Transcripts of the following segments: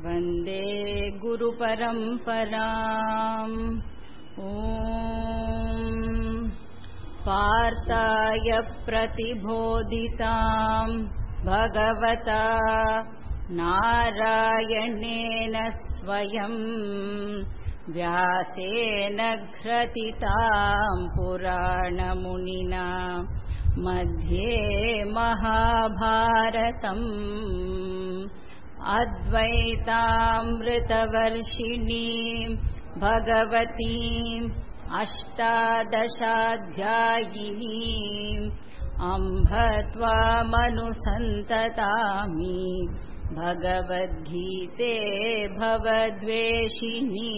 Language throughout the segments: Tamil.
वन्दे गुरुपरम्पराम्। ॐ पार्थाय प्रतिबोधिताम् भगवता नारायणेन स्वयं व्यासेन ग्रथिताम् पुराणमुनिना मध्ये महाभारतम् अद्वैतामृतवर्षिणीं भगवतीम् अष्टादशाध्यायिनीम् अम्ब त्वामनुसन्ततामि भगवद्गीते भवद्वेषिणी।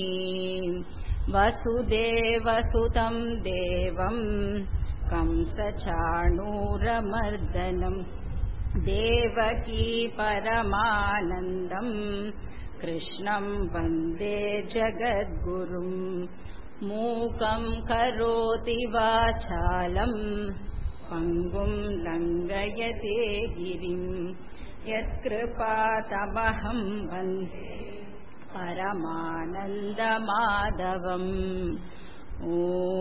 वसुदेवसुतं देवं कंसचाणूरमर्दनं देवकी परमानन्दं कृष्णं वन्दे जगद्गुरुं। मूकं करोति वाचालं पङ्गुं लङ्घयते गिरिं यत्कृपातमहं वन्दे परमानन्दमाधवम्। ॐ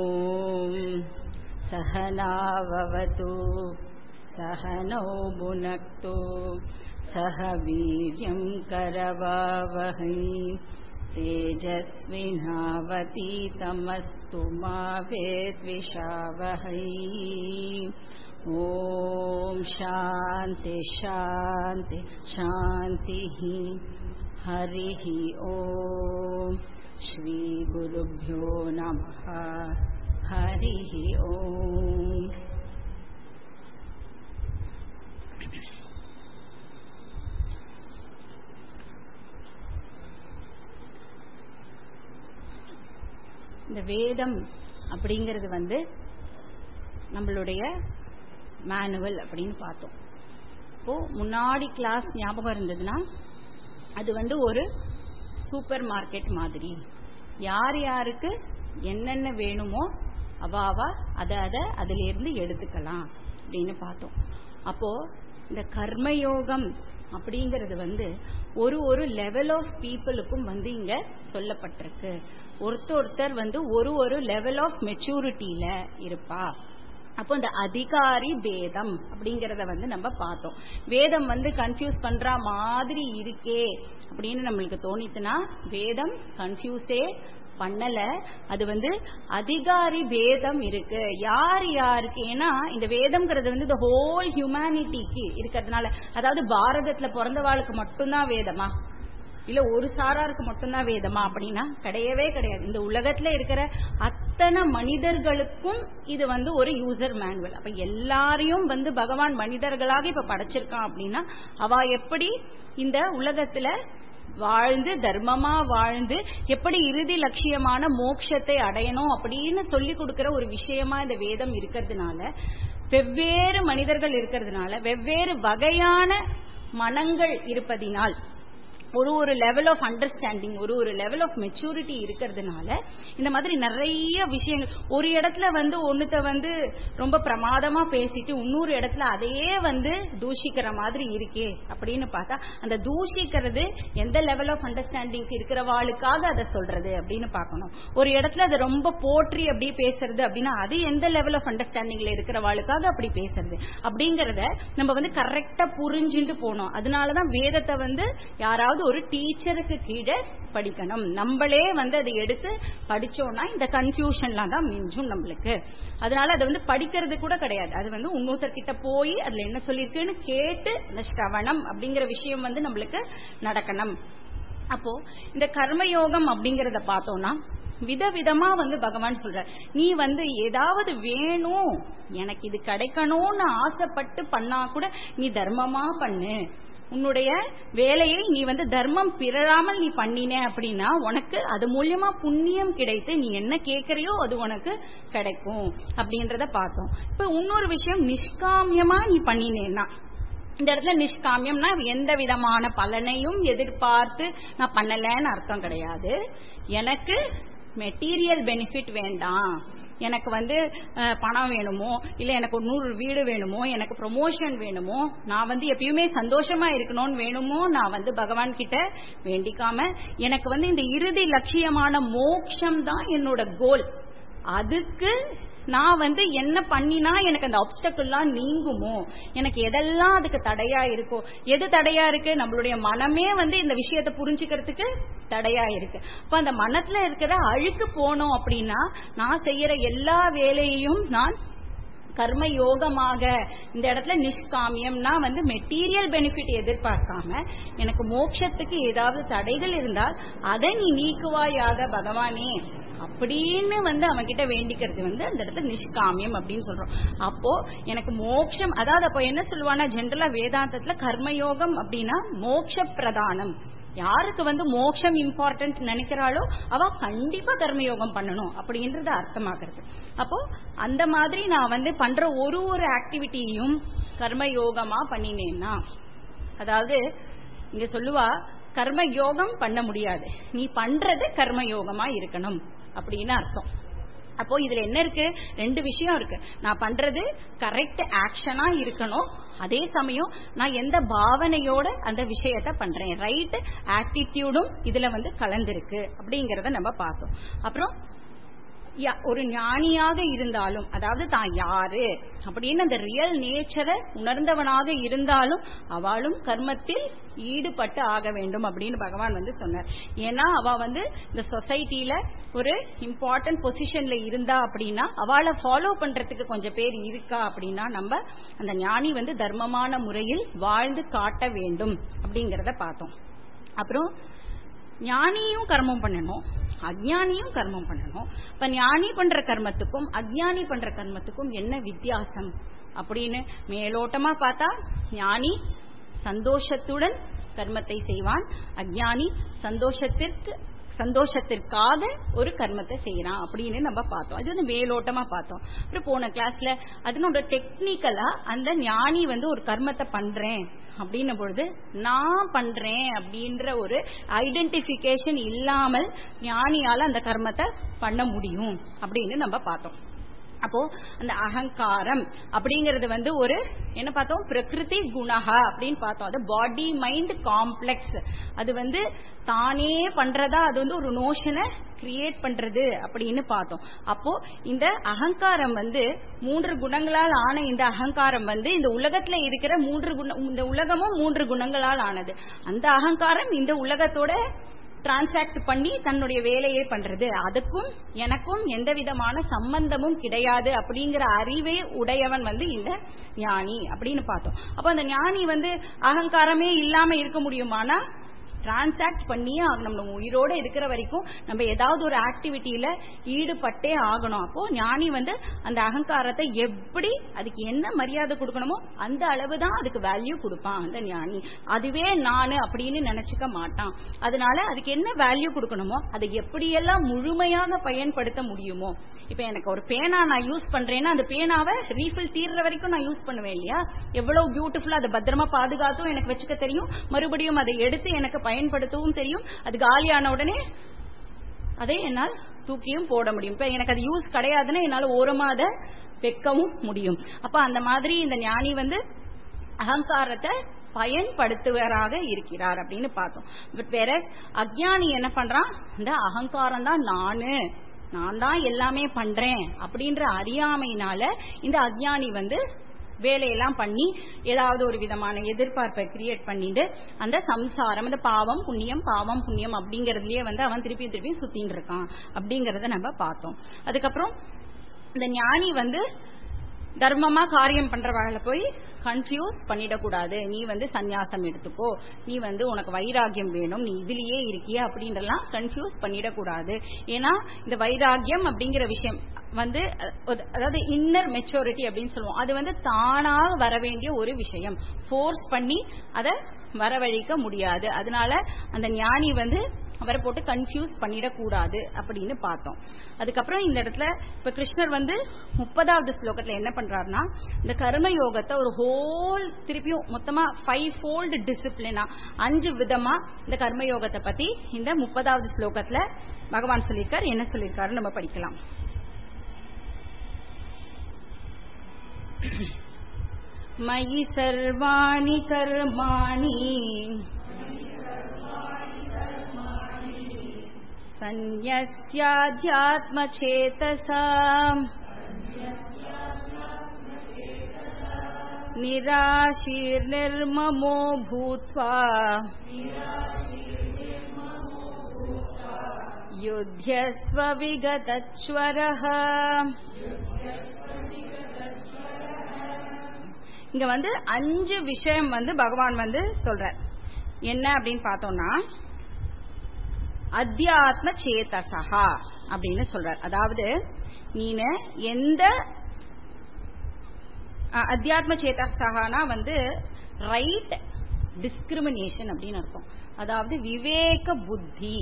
सहनाववतु सहनौ भुनक्तु सह वीर्यं करवावहै तेजस्विनावतीतमस्तु मा विद्विषावहै। ॐ शान्ति शान्ति शान्तिः। हरिः ॐ श्रीगुरुभ्यो नमः। हरिः ॐ। இந்த வேதம் அப்படிங்கிறது வந்து நம்மளுடைய மேனுவல் அப்படின்னு பார்த்தோம். இப்போ முன்னாடி கிளாஸ் ஞாபகம் இருந்ததுன்னா அது வந்து ஒரு சூப்பர் மார்க்கெட் மாதிரி, யார் யாருக்கு என்னென்ன வேணுமோ அவாவா அதை அதுல இருந்து எடுத்துக்கலாம் அப்படின்னு பார்த்தோம். அப்போ இந்த கர்மயோகம் அப்படிங்கிறது வந்து ஒரு லெவல் ஆஃப் பீப்புளுக்கும் வந்து இங்க சொல்லப்பட்டிருக்கு. ஒருத்தர் வந்து ஒரு லெவல் ஆஃப் மெச்சூரிட்டியில இருப்பா. அப்போ இந்த அதிகாரி பேதம் அப்படிங்கறத வந்து நம்ம பார்த்தோம். வேதம் வந்து கன்ஃபியூஸ் பண்ற மாதிரி இருக்கே அப்படின்னு நம்மளுக்கு தோணித்துனா வேதம் கன்ஃபியூஸே பண்ணல. அது வந்து அதிகாரி பேதம் இருக்கு. யார் யாருக்கு, ஏன்னா இந்த வேதம்ங்கிறது வந்து இந்த ஹோல் ஹியூமனிட்டிக்கு இருக்கிறதுனால, அதாவது பாரதத்துல பிறந்தவாளுக்கு மட்டும்தான் வேதமா, இல்ல ஒரு சாராருக்கு மட்டும்தான் வேதமா அப்படின்னா கிடையவே கிடையாது. இந்த உலகத்துல இருக்கிற அத்தனை மனிதர்களுக்கும் இது வந்து ஒரு யூசர் மேனுவல். அப்ப எல்லாரையும் வந்து பகவான் மனிதர்களாக இப்ப படைச்சிருக்கான் அப்படின்னா அவ எப்படி இந்த உலகத்துல வாழ்ந்து தர்மமா வாழ்ந்து எப்படி இறுதி லட்சியமான மோட்சத்தை அடையணும் அப்படின்னு சொல்லி கொடுக்கிற ஒரு விஷயமா இந்த வேதம் இருக்கிறதுனால, வெவ்வேறு மனிதர்கள் இருக்கிறதுனால, வெவ்வேறு வகையான மனங்கள் இருப்பதினால், ஒரு லெவல் ஆஃப் அண்டர்ஸ்டாண்டிங், ஒரு லெவல் ஆஃப் மெச்சூரிட்டி இருக்கிறதுனால இந்த மாதிரி நிறைய விஷயங்கள், ஒரு இடத்துல வந்து ஒண்ணுத்த வந்து ரொம்ப பிரமாதமா பேசிட்டு இன்னொரு இடத்துல அதையே வந்து தூஷிக்கிற மாதிரி இருக்கே அப்படின்னு பார்த்தா, அந்த தூஷிக்கிறது எந்த லெவல் ஆஃப் அண்டர்ஸ்டாண்டிங் இருக்கிறவாளுக்காக அதை சொல்றது அப்படின்னு பார்க்கணும். ஒரு இடத்துல அதை ரொம்ப போற்றி அப்படி பேசுறது அப்படின்னா அது எந்த லெவல் ஆஃப் அண்டர்ஸ்டாண்டிங்ல இருக்கிறவாளுக்காக அப்படி பேசுறது அப்படிங்கறத நம்ம வந்து கரெக்டா புரிஞ்சுட்டு போனோம். அதனாலதான் வேதத்தை வந்து யாராவது ஒரு டீச்சருக்கு கீழே படிக்கணும். நம்மளே வந்து அதை எடுத்து படிச்சோம்னா இந்த கன்ஃபியூஷன்லாம் தான் மிஞ்சும் நம்மளுக்கு. அதனால அதை வந்து படிக்கிறது கூட கிடையாது. அது வந்து இன்னொருத்தர் கிட்ட போய் அதுல என்ன சொல்லிருக்குன்னு கேட்டு இந்த ஸ்ரவணம் அப்படிங்கிற விஷயம் வந்து நம்மளுக்கு நடக்கணும். அப்போ இந்த கர்மயோகம் அப்படிங்கறத பார்த்தோம்னா விதவிதமா வந்து பகவான் சொல்ற, நீ வந்து ஏதாவது வேணும் எனக்கு இது கிடைக்கணும்னு ஆசைப்பட்டு பண்ணா கூட நீ தர்மமா பண்ணு. உன்னுடைய வேலையை நீ வந்து தர்மம் பிறராமல் நீ பண்ணினே அப்படின்னா உனக்கு அது மூலியமா புண்ணியம் கிடைத்து நீ என்ன கேட்கறியோ அது உனக்கு கிடைக்கும் அப்படின்றத பார்த்தோம். இப்ப இன்னொரு விஷயம், நிஷ்காமியமா நீ பண்ணினேன்னா, இந்த இடத்துல நிஷ்காமியம்னா எந்த விதமான பலனையும் எதிர்பார்த்து நான் பண்ணலன்னு அர்த்தம் கிடையாது. எனக்கு மெட்டீரியல் பெனிஃபிட் வேண்டாம், எனக்கு வந்து பணம் வேணுமோ, இல்ல எனக்கு ஒரு 100 வீடு வேணுமோ, எனக்கு ப்ரொமோஷன் வேணுமோ, நான் வந்து எப்பயுமே சந்தோஷமா இருக்கணும்னு வேணுமோ, நான் வந்து பகவான் கிட்ட வேண்டிக்காம எனக்கு வந்து இந்த இறுதி லட்சியமான மோட்சம் தான் என்னோட கோல், அதுக்கு நான் வந்து என்ன பண்ணினா எனக்கு அந்த ஆப்ஸ்டக்கிள்லாம் நீங்குமோ, எனக்கு எதெல்லாம் அதுக்கு தடையா இருக்கோ, எது தடையா இருக்கு, நம்மளுடைய மனமே வந்து இந்த விஷயத்தை புரிஞ்சுக்கிறதுக்கு தடையா இருக்கு. அப்ப அந்த மனத்துல இருக்கிற அழுக்கு போனோம் அப்படின்னா நான் செய்யற எல்லா வேலையையும் நான் கர்ம யோகமாக, இந்த இடத்துல நிஷ்காமியம்னா வந்து மெட்டீரியல் பெனிஃபிட் எதிர்பார்க்காம எனக்கு மோட்சத்துக்கு ஏதாவது தடைகள் இருந்தால் அதை நீ நீக்குவாயாக பகவானே அப்படின்னு வந்து அவன் கிட்ட வேண்டிக்கிறது வந்து அந்த இடத்துல நிஷ்காமியம் அப்படின்னு சொல்றோம். அப்போ எனக்கு மோட்சம், அதாவது அப்போ என்ன சொல்லுவானா ஜென்ரலா வேதாந்தத்துல கர்மயோகம் அப்படின்னா மோட்ச பிரதானம், யாருக்கு வந்து மோட்சம் இம்பார்ட்டன்ட் நினைக்கிறாளோ அவ கண்டிப்பா கர்மயோகம் பண்ணணும் அப்படின்றது அர்த்தமாகிறது. அப்போ அந்த மாதிரி நான் வந்து பண்ற ஒரு ஆக்டிவிட்டியையும் கர்மயோகமா பண்ணினேன்னா, அதாவது இங்க சொல்லுவா கர்ம யோகம் பண்ண முடியாது, நீ பண்றது கர்மயோகமா இருக்கணும் அப்படின்னு அர்த்தம். அப்போ இதுல என்ன இருக்கு, 2 விஷயம் இருக்கு. நான் பண்றது கரெக்ட் ஆக்ஷனா இருக்கணும், அதே சமயம் நான் எந்த பாவனையோட அந்த விஷயத்த பண்றேன், ரைட் ஆட்டிடியூடும் இதுல வந்து கலந்திருக்கு அப்படிங்கறத நம்ம பார்த்தோம். அப்புறம் ஒரு ஞானியாக இருந்தாலும், அதாவது தான் யாரு அப்படின்னு அந்த ரியல் நேச்சரை உணர்ந்தவனாக இருந்தாலும் அவளும் கர்மத்தில் ஈடுபட்டு ஆக வேண்டும் அப்படின்னு பகவான் வந்து சொன்னார். ஏன்னா அவ வந்து இந்த சொசைட்டில ஒரு இம்பார்ட்டன்ட் பொசிஷன்ல இருந்தா அப்படின்னா அவளை ஃபாலோ பண்றதுக்கு கொஞ்சம் பேர் இருக்கா அப்படின்னா நம்ம அந்த ஞானி வந்து தர்மமான முறையில் வாழ்ந்து காட்ட வேண்டும் அப்படிங்கறத பார்த்தோம். அப்புறம் ஞானியும் கர்மம் பண்ணணும், அஜ்ஞானியும் கர்மம் பண்ணணும். இப்ப ஞானி பண்ற கர்மத்துக்கும் அஜ்ஞானி பண்ற கர்மத்துக்கும் என்ன வித்தியாசம் அப்படின்னு மேலோட்டமா பார்த்தா, ஞானி சந்தோஷத்துடன் கர்மத்தை செய்வான், அஜ்ஞானி சந்தோஷத்திற்காக ஒரு கர்மத்தை செய்யறான் அப்படின்னு நம்ம பார்த்தோம். அது வந்து மேலோட்டமா பார்த்தோம். அப்புறம் போன கிளாஸ்ல அதனோட டெக்னிக்கலா அந்த ஞானி வந்து ஒரு கர்மத்தை பண்றேன் அப்படின்ன பொழுது நான் பண்றேன் அப்படின்ற ஒரு ஐடென்டிபிகேஷன் இல்லாமல் ஞானியால அந்த கர்மத்தை பண்ண முடியும் அப்படின்னு நம்ம பார்த்தோம். அப்போ அந்த அகங்காரம் அப்படிங்கறது வந்து ஒரு என்ன பார்த்தோம், பிரகிருதி குணஹா அப்படின்னு பார்த்தோம். அது பாடி மைண்ட் காம்ப்ளெக்ஸ், அது வந்து தானே பண்றதா, அது வந்து ஒரு நோஷனை கிரியேட் பண்றது அப்படின்னு பார்த்தோம். அப்போ இந்த அகங்காரம் வந்து 3 குணங்களால் ஆன இந்த அகங்காரம் வந்து இந்த உலகத்துல இருக்கிற இந்த உலகமும் 3 குணங்களால் ஆனது. அந்த அகங்காரம் இந்த உலகத்தோட டிரான்சாக்ட் பண்ணி தன்னுடைய வேலையை பண்றது, அதுக்கும் எனக்கும் எந்த விதமான சம்பந்தமும் கிடையாது அப்படிங்கிற அறிவே உடையவன் வந்து இந்த ஞானி அப்படின்னு பார்த்தோம். அப்ப அந்த ஞானி வந்து அகங்காரமே இல்லாம இருக்க முடியுமானா டிரான்சாக்ட் பண்ணியே ஆகணும். நம்ம உயிரோட இருக்கிற வரைக்கும் நம்ம ஏதாவது ஒரு ஆக்டிவிட்டியில ஈடுபட்டே ஆகணும். அப்போ ஞானி வந்து அந்த அகங்காரத்தை எப்படி அதுக்கு என்ன மரியாதை கொடுக்கணுமோ அந்த அளவுதான் அதுக்கு வேல்யூ கொடுப்பான் அந்த ஞானி. அதுவே நானு அப்படின்னு நினைச்சுக்க மாட்டான். அதனால அதுக்கு என்ன வேல்யூ கொடுக்கணுமோ அதை எப்படியெல்லாம் முழுமையாக பயன்படுத்த முடியுமோ. இப்ப எனக்கு ஒரு பேனா நான் யூஸ் பண்றேன்னா அந்த பேனாவை ரீஃபில் தீர்ற வரைக்கும் நான் யூஸ் பண்ணுவேன் இல்லையா, எவ்வளவு பியூட்டிஃபுல்லா அதை பத்திரமா பாதுகாத்தும் எனக்கு வச்சுக்க தெரியும், மறுபடியும் அதை எடுத்து எனக்கு பயன்படுத்தவும் தெரியும், அது காலியான உடனே அதை என்னால் தூக்கியும் போட முடியும். இப்ப எனக்கு அது யூஸ் கிடையாதுன்னா என்னால ஓரமா அதை வைக்கவும் முடியும். அப்ப அந்த மாதிரி இந்த ஞானி வந்து அகங்காரத்தை பயன்படுத்துவராக இருக்கிறார் அப்படின்னு பார்த்தோம். பட் வேற அஜ்ஞானி என்ன பண்றான், இந்த அகங்காரம் தான் நான் தான் எல்லாமே பண்றேன் அப்படின்ற அறியாமையினால இந்த அஜ்ஞானி வந்து வேலையெல்லாம் பண்ணி ஏதாவது ஒரு விதமான எதிர்பார்ப்பை கிரியேட் பண்ணிட்டு அந்த சம்சாரம், அந்த பாவம் புண்ணியம் அப்படிங்கறதுலயே வந்து அவன் திருப்பியும் சுத்தின்னு இருக்கான் அப்படிங்கறத நம்ம பார்த்தோம். அதுக்கப்புறம் இந்த ஞானி வந்து தர்மமா காரியம் பண்றவங்கள போய் கன்ஃபியூஸ் பண்ணிடக்கூடாது. நீ வந்து சந்நியாசம் எடுத்துக்கோ, நீ வந்து உனக்கு வைராகியம் வேணும், நீ இதுலயே இருக்கிய அப்படின்றலாம் கன்ஃபியூஸ் பண்ணிடக்கூடாது. ஏன்னா இந்த வைராகியம் அப்படிங்கிற விஷயம் வந்து அதாவது இன்னர் மெச்சூரிட்டி அப்படின்னு சொல்லுவோம். அது வந்து தானாக வர வேண்டிய ஒரு விஷயம், ஃபோர்ஸ் பண்ணி அதை வரவழைக்க முடியாது. அதனால அந்த ஞானி வந்து அவரை போட்டு கன்ஃபியூஸ் பண்ணிடக்கூடாது அப்படின்னு பார்த்தோம். அதுக்கப்புறம் இந்த இடத்துல இப்ப கிருஷ்ணர் வந்து 30வது ஸ்லோகத்துல என்ன பண்றாருன்னா, இந்த கர்ம யோகத்தை ஒரு ஹோல் திருப்பியும் மொத்தமா 5-fold டிசிப்ளினா 5 விதமா இந்த கர்ம யோகத்தை பத்தி இந்த 30வது ஸ்லோகத்துல பகவான் சொல்லியிருக்காரு. என்ன சொல்லியிருக்காரு நம்ம படிக்கலாம். மயி சர்வாணி கர்மாணி சந்யஸ்யாத்மசேதசா நிராசீர்நிர்மமோ பூத்வா யுத்யஸ்வ விகதச்வரஹ. இங்க வந்து 5 விஷயம் வந்து பகவான் வந்து சொல்றார். என்ன அப்படின்னு பார்த்தோம்னா, அத்தியாத்ம சேதசா அப்படின்னு சொல்றார். அதாவது நீனு எந்த அத்தியாத்ம சேதசகானா வந்து ரைட் டிஸ்கிரிமினேஷன் அப்படின்னு அர்த்தம். அதாவது விவேக புத்தி.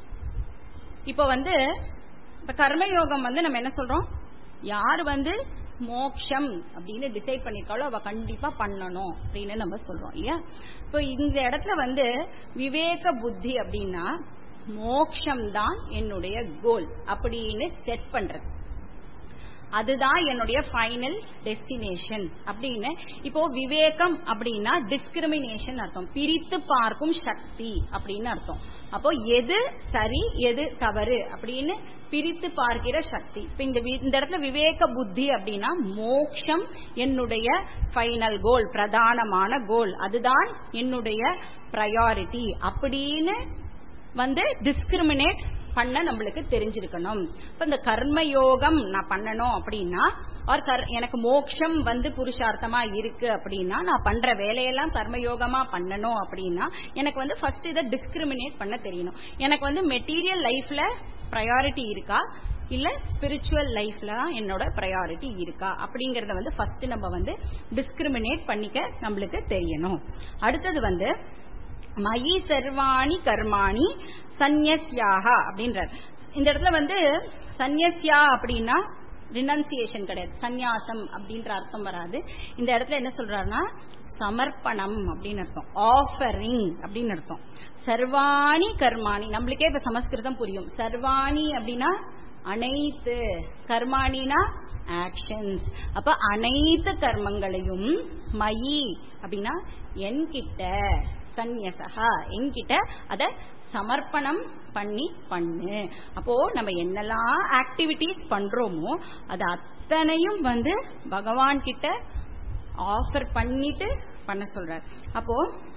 இப்ப வந்து இப்ப கர்மயோகம் வந்து நம்ம என்ன சொல்றோம், யாரு வந்து மோக்ஷம் அப்படின்னு டிசைட் பண்ணிருக்காளோ அவ கண்டிப்பா பண்ணணும் அப்படின்னு நம்ம சொல்றோம் இல்லையா. இப்போ இந்த இடத்துல வந்து விவேக புத்தி அப்படின்னா மோக்ஷம் தான் என்னுடைய கோல் அப்படின்னு செட் பண்றது, அதுதான் என்னுடைய ஃபைனல் டெஸ்டினேஷன் அப்படின்னு. இப்போ விவேகம் அப்படின்னா டிஸ்கிரிமினேஷன் அர்த்தம், பிரித்து பார்க்கும் சக்தி அப்படின்னு அர்த்தம். அப்போ எது சரி எது தவறு அப்படின்னு பிரித்து பார்க்கிற சக்தி. இப்ப இந்த இடத்துல விவேக புத்தி அப்படின்னா மோக்ஷம் என்னுடைய ஃபைனல் கோல், பிரதானமான கோல், அதுதான் என்னுடைய பிரையாரிட்டி அப்படின்னு வந்து டிஸ்கிரிமினேட் பண்ண நம்மளுக்கு தெரிஞ்சிருக்கணும். இப்ப இந்த கர்மயோகம் நான் பண்ணணும் அப்படின்னா, எனக்கு மோட்சம் வந்து புருஷார்த்தமா இருக்கு அப்படின்னா, நான் பண்ற வேலையெல்லாம் கர்மயோகமா பண்ணணும் அப்படின்னா எனக்கு வந்து ஃபர்ஸ்ட் இதை டிஸ்கிரிமினேட் பண்ண தெரியணும். எனக்கு வந்து மெட்டீரியல் லைஃப்ல பிரையாரிட்டி இருக்கா இல்ல ஸ்பிரிச்சுவல் லைஃப்ல என்னோட பிரையாரிட்டி இருக்கா அப்படிங்கறத வந்து ஃபர்ஸ்ட் நம்ம வந்து டிஸ்கிரிமினேட் பண்ணிக்க நம்மளுக்கு தெரியணும். அடுத்தது வந்து மயி சர்வாணி கர்மாணி சந்நியஸ்யாக அப்படின்றார். இந்த இடத்துல வந்து சந்நியஸ்யா அப்படின்னா ரினன்சியேஷன் கிடையாது, சந்நியாசம் அப்படின்ற அர்த்தம் வராது. இந்த இடத்துல என்ன சொல்றாருன்னா சமர்ப்பணம் அப்படின்னு அர்த்தம், ஆஃபரிங் அப்படின்னு அர்த்தம். சர்வாணி கர்மாணி, நம்மளுக்கே இப்ப சமஸ்கிருதம் புரியும். சர்வாணி அப்படின்னா அனைத்து, கர்மாணினா ஆக்ஷன்ஸ். அப்ப அனைத்து கர்மங்களையும் மயி அப்படின்னா என்கிட்ட, சந்நியசா என்கிட்ட அத சமர்ப்பணம் பண்ணி பண்ணு. அப்போ நம்ம என்னெல்லாம் ஆக்டிவிட்டிஸ் பண்றோமோ அது அத்தனையும் வந்து பகவான் கிட்ட ஆஃபர் பண்ணிட்டு பண்ண சொல்றார். அப்போ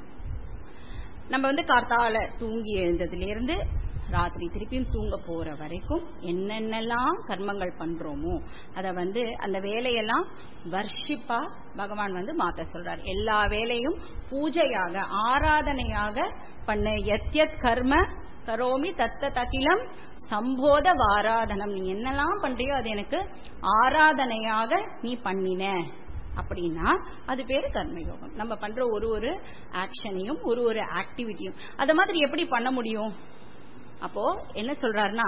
நம்ம வந்து கார்த்தால தூங்கி எழுந்ததுல இருந்து ராத்திரி திருப்பியும் தூங்க போற வரைக்கும் என்னென்னலாம் கர்மங்கள் பண்றோமோ அத வந்து அந்த வேலையெல்லாம் வர்ஷிப்பா பகவான் வந்து மாத்த சொல்றார். எல்லா வேலையும் பூஜையாக, ஆராதனையாக பண்ணு. யத்யத் கர்ம கரோமி தத்த தகிலம் சம்போத வாராதனம். நீ என்னெல்லாம் பண்றியோ அது எனக்கு ஆராதனையாக நீ பண்ணின அப்படின்னா அது பேரு கர்மயோகம். நம்ம பண்ற ஒரு ஆக்ஷனையும் ஒரு ஆக்டிவிட்டியும் அத மாதிரி எப்படி பண்ண முடியும்? அப்போ என்ன சொல்றாருன்னா,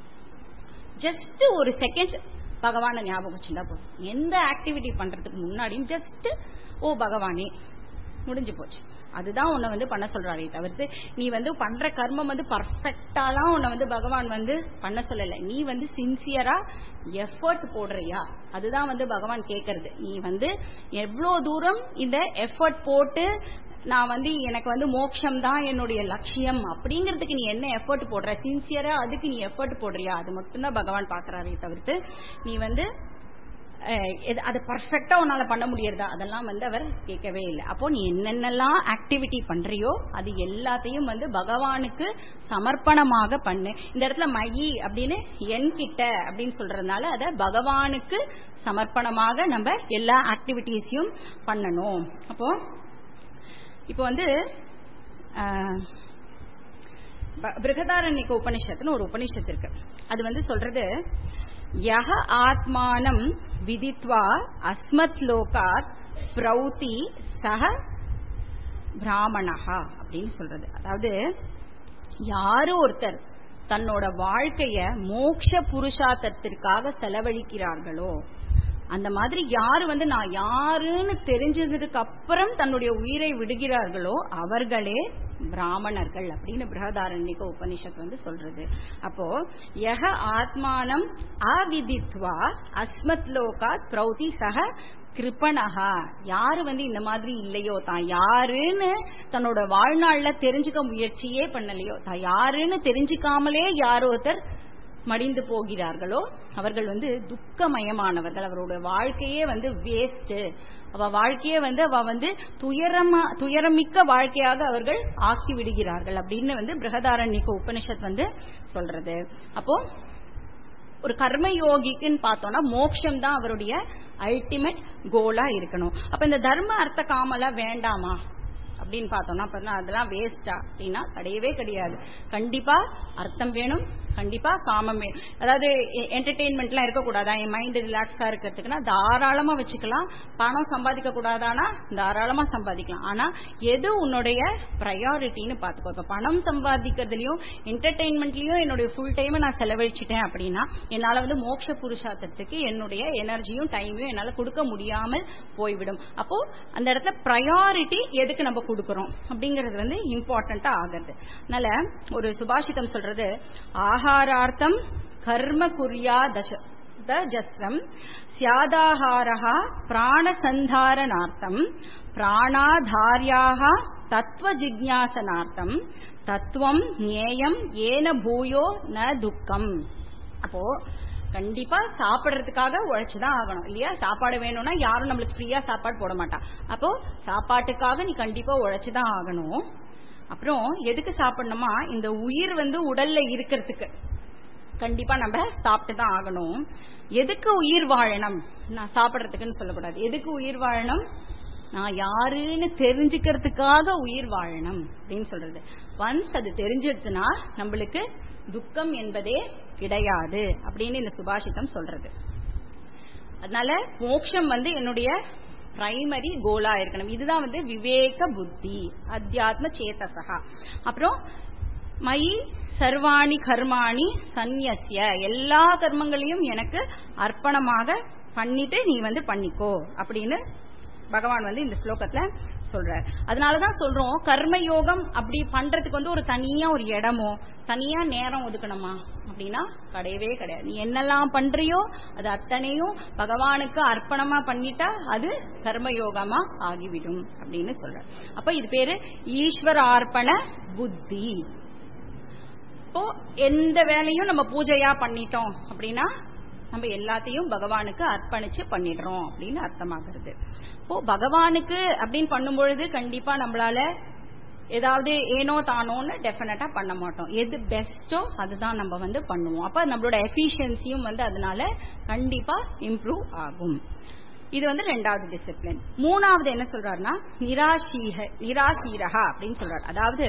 ஜஸ்ட் ஒரு செகண்ட் பகவான ஞாபகம் வச்சுட்டா போதும். எந்த ஆக்டிவிட்டி பண்றதுக்கு முன்னாடியும் ஜஸ்ட் ஓ பகவானே முடிஞ்சு போச்சு, அதுதான் உன்னை வந்து பண்ண சொல்றாரே தவிர்த்து நீ வந்து பண்ற கர்மம் வந்து பர்ஃபெக்டாலாம் உன்னை வந்து பகவான் வந்து பண்ண சொல்லல. நீ வந்து சின்சியரா எஃபர்ட் போடுறியா, அதுதான் வந்து பகவான் கேட்கறது. நீ வந்து எவ்வளவு தூரம் இந்த எஃபர்ட் போட்டு நான் வந்து எனக்கு வந்து மோட்சம் தான் என்னுடைய லட்சியம் அப்படிங்கிறதுக்கு நீ என்ன எஃபர்ட் போடுற, சின்சியரா அதுக்கு நீ எஃபர்ட் போடுறியா, அது மட்டும்தான் பகவான் பாக்குறாரே தவிர்த்து நீ வந்து அது பர்ஃபெக்டா உன்னால பண்ண முடியறதா அதெல்லாம் வந்து அவர் கேட்கவே இல்லை. அப்போ நீ என்னென்னலாம் ஆக்டிவிட்டி பண்றியோ அது எல்லாத்தையும் வந்து பகவானுக்கு சமர்ப்பணமாக பண்ணு. இந்த இடத்துல மயி அப்படின்னு என்கிட்ட அப்படின்னு சொல்றதுனால அத பகவானுக்கு சமர்ப்பணமாக நம்ம எல்லா ஆக்டிவிட்டிஸையும் பண்ணணும். அப்போ இப்போ வந்து பிருகதாரண்யக உபனிஷத்துன்னு ஒரு உபனிஷத்து இருக்கு. அது வந்து சொல்றது யஹ ஆத்மானம் விதித்வா அஸ்மத் லோகாத் பிரௌதி சஹ பிராமணஹா அப்படின்னு சொல்றது. அதாவது யாரோ ஒருத்தர் தன்னோட வாழ்க்கைய மோட்ச புருஷார்த்தத்திற்காக செலவழிக்கிறார்களோ, அந்த மாதிரி யாரு நான் யாருன்னு தெரிஞ்சதுக்கு அப்புறம் தன்னுடைய உயிரை விடுகிறார்களோ அவர்களே பிராமணர்கள் அப்படின்னு பிருஹதாரண்யக உபனிஷத் சொல்றது. அப்போ யஹ ஆத்மானம் அவிதித்வா அஸ்மத் லோகாத் பிரௌதி சஹ கிருபணஹா, யாரு இந்த மாதிரி இல்லையோ, தான் யாருன்னு தன்னோட வாழ்நாள்ல தெரிஞ்சுக்க முயற்சியே பண்ணலையோ, தான் யாருன்னு தெரிஞ்சுக்காமலே யாரோ ஒருத்தர் மடிந்து போகிறார்களோ அவர்கள் துக்கமயமானவர்கள். அவரோட வாழ்க்கையே வேஸ்ட், அவ வாழ்க்கையே அவ துயரமிக்க வாழ்க்கையாக அவர்கள் ஆக்கி விடுகிறார்கள் அப்படின்னு பிருஹதாரண்யக உபனிஷத் சொல்றது. அப்போ ஒரு கர்மயோகிக்குன்னு பார்த்தோம்னா மோட்சம் தான் அவருடைய அல்டிமேட் கோலா இருக்கணும். அப்ப இந்த தர்ம அர்த்த காமெல்லாம் வேண்டாமா அப்படின்னு பார்த்தோம்னா அதெல்லாம் வேஸ்டா அப்படின்னா கிடையவே கிடையாது. கண்டிப்பா அர்த்தம் வேணும், கண்டிப்பா காமம் வேணும். அதாவது என்டர்டெயின்மெண்ட்லாம் இருக்கக்கூடாதா, என் மைண்ட் ரிலாக்ஸா இருக்கிறதுக்குன்னா தாராளமா வச்சுக்கலாம். பணம் சம்பாதிக்க கூடாதானா தாராளமா சம்பாதிக்கலாம். ஆனா எது உன்னுடைய ப்ரையாரிட்டின்னு பாத்துக்கோ. இப்ப பணம் சம்பாதிக்கிறதுலயும் என்டர்டெயின்மெண்ட்லயும் என்னுடைய ஃபுல் டைம் நான் செலவழிச்சிட்டேன் அப்படின்னா என்னால மோட்ச புருஷார்த்தத்துக்கு என்னுடைய எனர்ஜியும் டைமையும் என்னால கொடுக்க முடியாமல் போய்விடும். அப்போ அந்த இடத்துல ப்ரையாரிட்டி எதுக்கு நம்ம கொடுக்கறோம் அப்படிங்கறது இம்பார்ட்டன்டா ஆகிறது. அதனால ஒரு சுபாஷிதம் சொல்றது, ஆகாரார்த்தம் கர்ம குறியா தஜஸ்ரம் ஸ்யாதாஹாரஹ பிராணசந்தாரணார்த்தம் பிராணாதார்யாஹ தத்துவ ஜிக்ஞாசனார்த்தம் தத்துவம் ஞேயம் ஏன பூயோ ந துக்கம். அப்போ கண்டிப்பா சாப்பிடுறதுக்காக உழைச்சுதான் ஆகணும் இல்லையா? சாப்பாடு வேணும்னா யாரும் நம்மளுக்கு ஃப்ரீயா சாப்பாடு போட மாட்டா. அப்போ சாப்பாட்டுக்காக நீ கண்டிப்பா உழைச்சுதான் ஆகணும். அப்புறம் எதுக்கு சாப்பிடணுமா, இந்த உயிர் உடல்ல இருக்கிறதுக்கு கண்டிப்பா நம்ம சாப்பிட்டுதான் ஆகணும். எதுக்கு உயிர் வாழணும், நான் சாப்பிடறதுக்குன்னு சொல்லக்கூடாது. எதுக்கு உயிர் வாழணும், நான் யாருன்னு தெரிஞ்சுக்கிறதுக்காக உயிர் வாழணும் அப்படின்னு சொல்றது. ஒன்ஸ் அது தெரிஞ்சிடுச்சுன்னா நம்மளுக்கு துக்கம் என்பதே கிடையாது அப்படின்னு இந்த சுபாஷிதம் சொல்றது. அதனால மோட்சம் என்னுடைய பிரைமரி கோலா இருக்கணும். இதுதான் விவேக புத்தி அத்தியாத்ம சேதசா. அப்புறம் மயி சர்வாணி கர்மாணி சந்நியஸ்ய, எல்லா கர்மங்களையும் எனக்கு அர்ப்பணமாக பண்ணிட்டு நீ பண்ணிக்கோ அப்படின்னு பகவான் இந்த ஸ்லோகத்துல சொல்றார். அதனாலதான் சொல்றோம் கர்மயோகம் அப்படி பண்றதுக்கு ஒரு தனியா ஒரு இடமோ தனியா நேரம் ஒதுக்கணுமா அப்படின்னா கிடையவே கிடையாது. நீ என்னெல்லாம் பண்றியோ அது அத்தனையும் பகவானுக்கு அர்ப்பணமா பண்ணிட்டா அது கர்மயோகமா ஆகிவிடும் அப்படின்னு சொல்ற. அப்ப இது பேரு ஈஸ்வர அர்ப்பண புத்தி. இப்போ எந்த வேலையும் நம்ம பூஜையா பண்ணிட்டோம் அப்படின்னா நம்ம எல்லாத்தையும் பகவானுக்கு அர்ப்பணிச்சு பண்ணிடுறோம் அப்படின்னு அர்த்தமாகிறது. இப்போ பகவானுக்கு அப்படின்னு பண்ணும்பொழுது கண்டிப்பா நம்மளால ஏதாவது ஏனோ தானோன்னு டெஃபினட்டா பண்ண மாட்டோம். எது பெஸ்டோ அதுதான் நம்ம பண்ணுவோம். அப்ப நம்மளோட எஃபிஷியன்சியும் அதனால கண்டிப்பா இம்ப்ரூவ் ஆகும். இது ரெண்டாவது டிசிப்ளின். மூணாவது என்ன சொல்றாருன்னா நிராசீரகா அப்படின்னு சொல்றாரு. அதாவது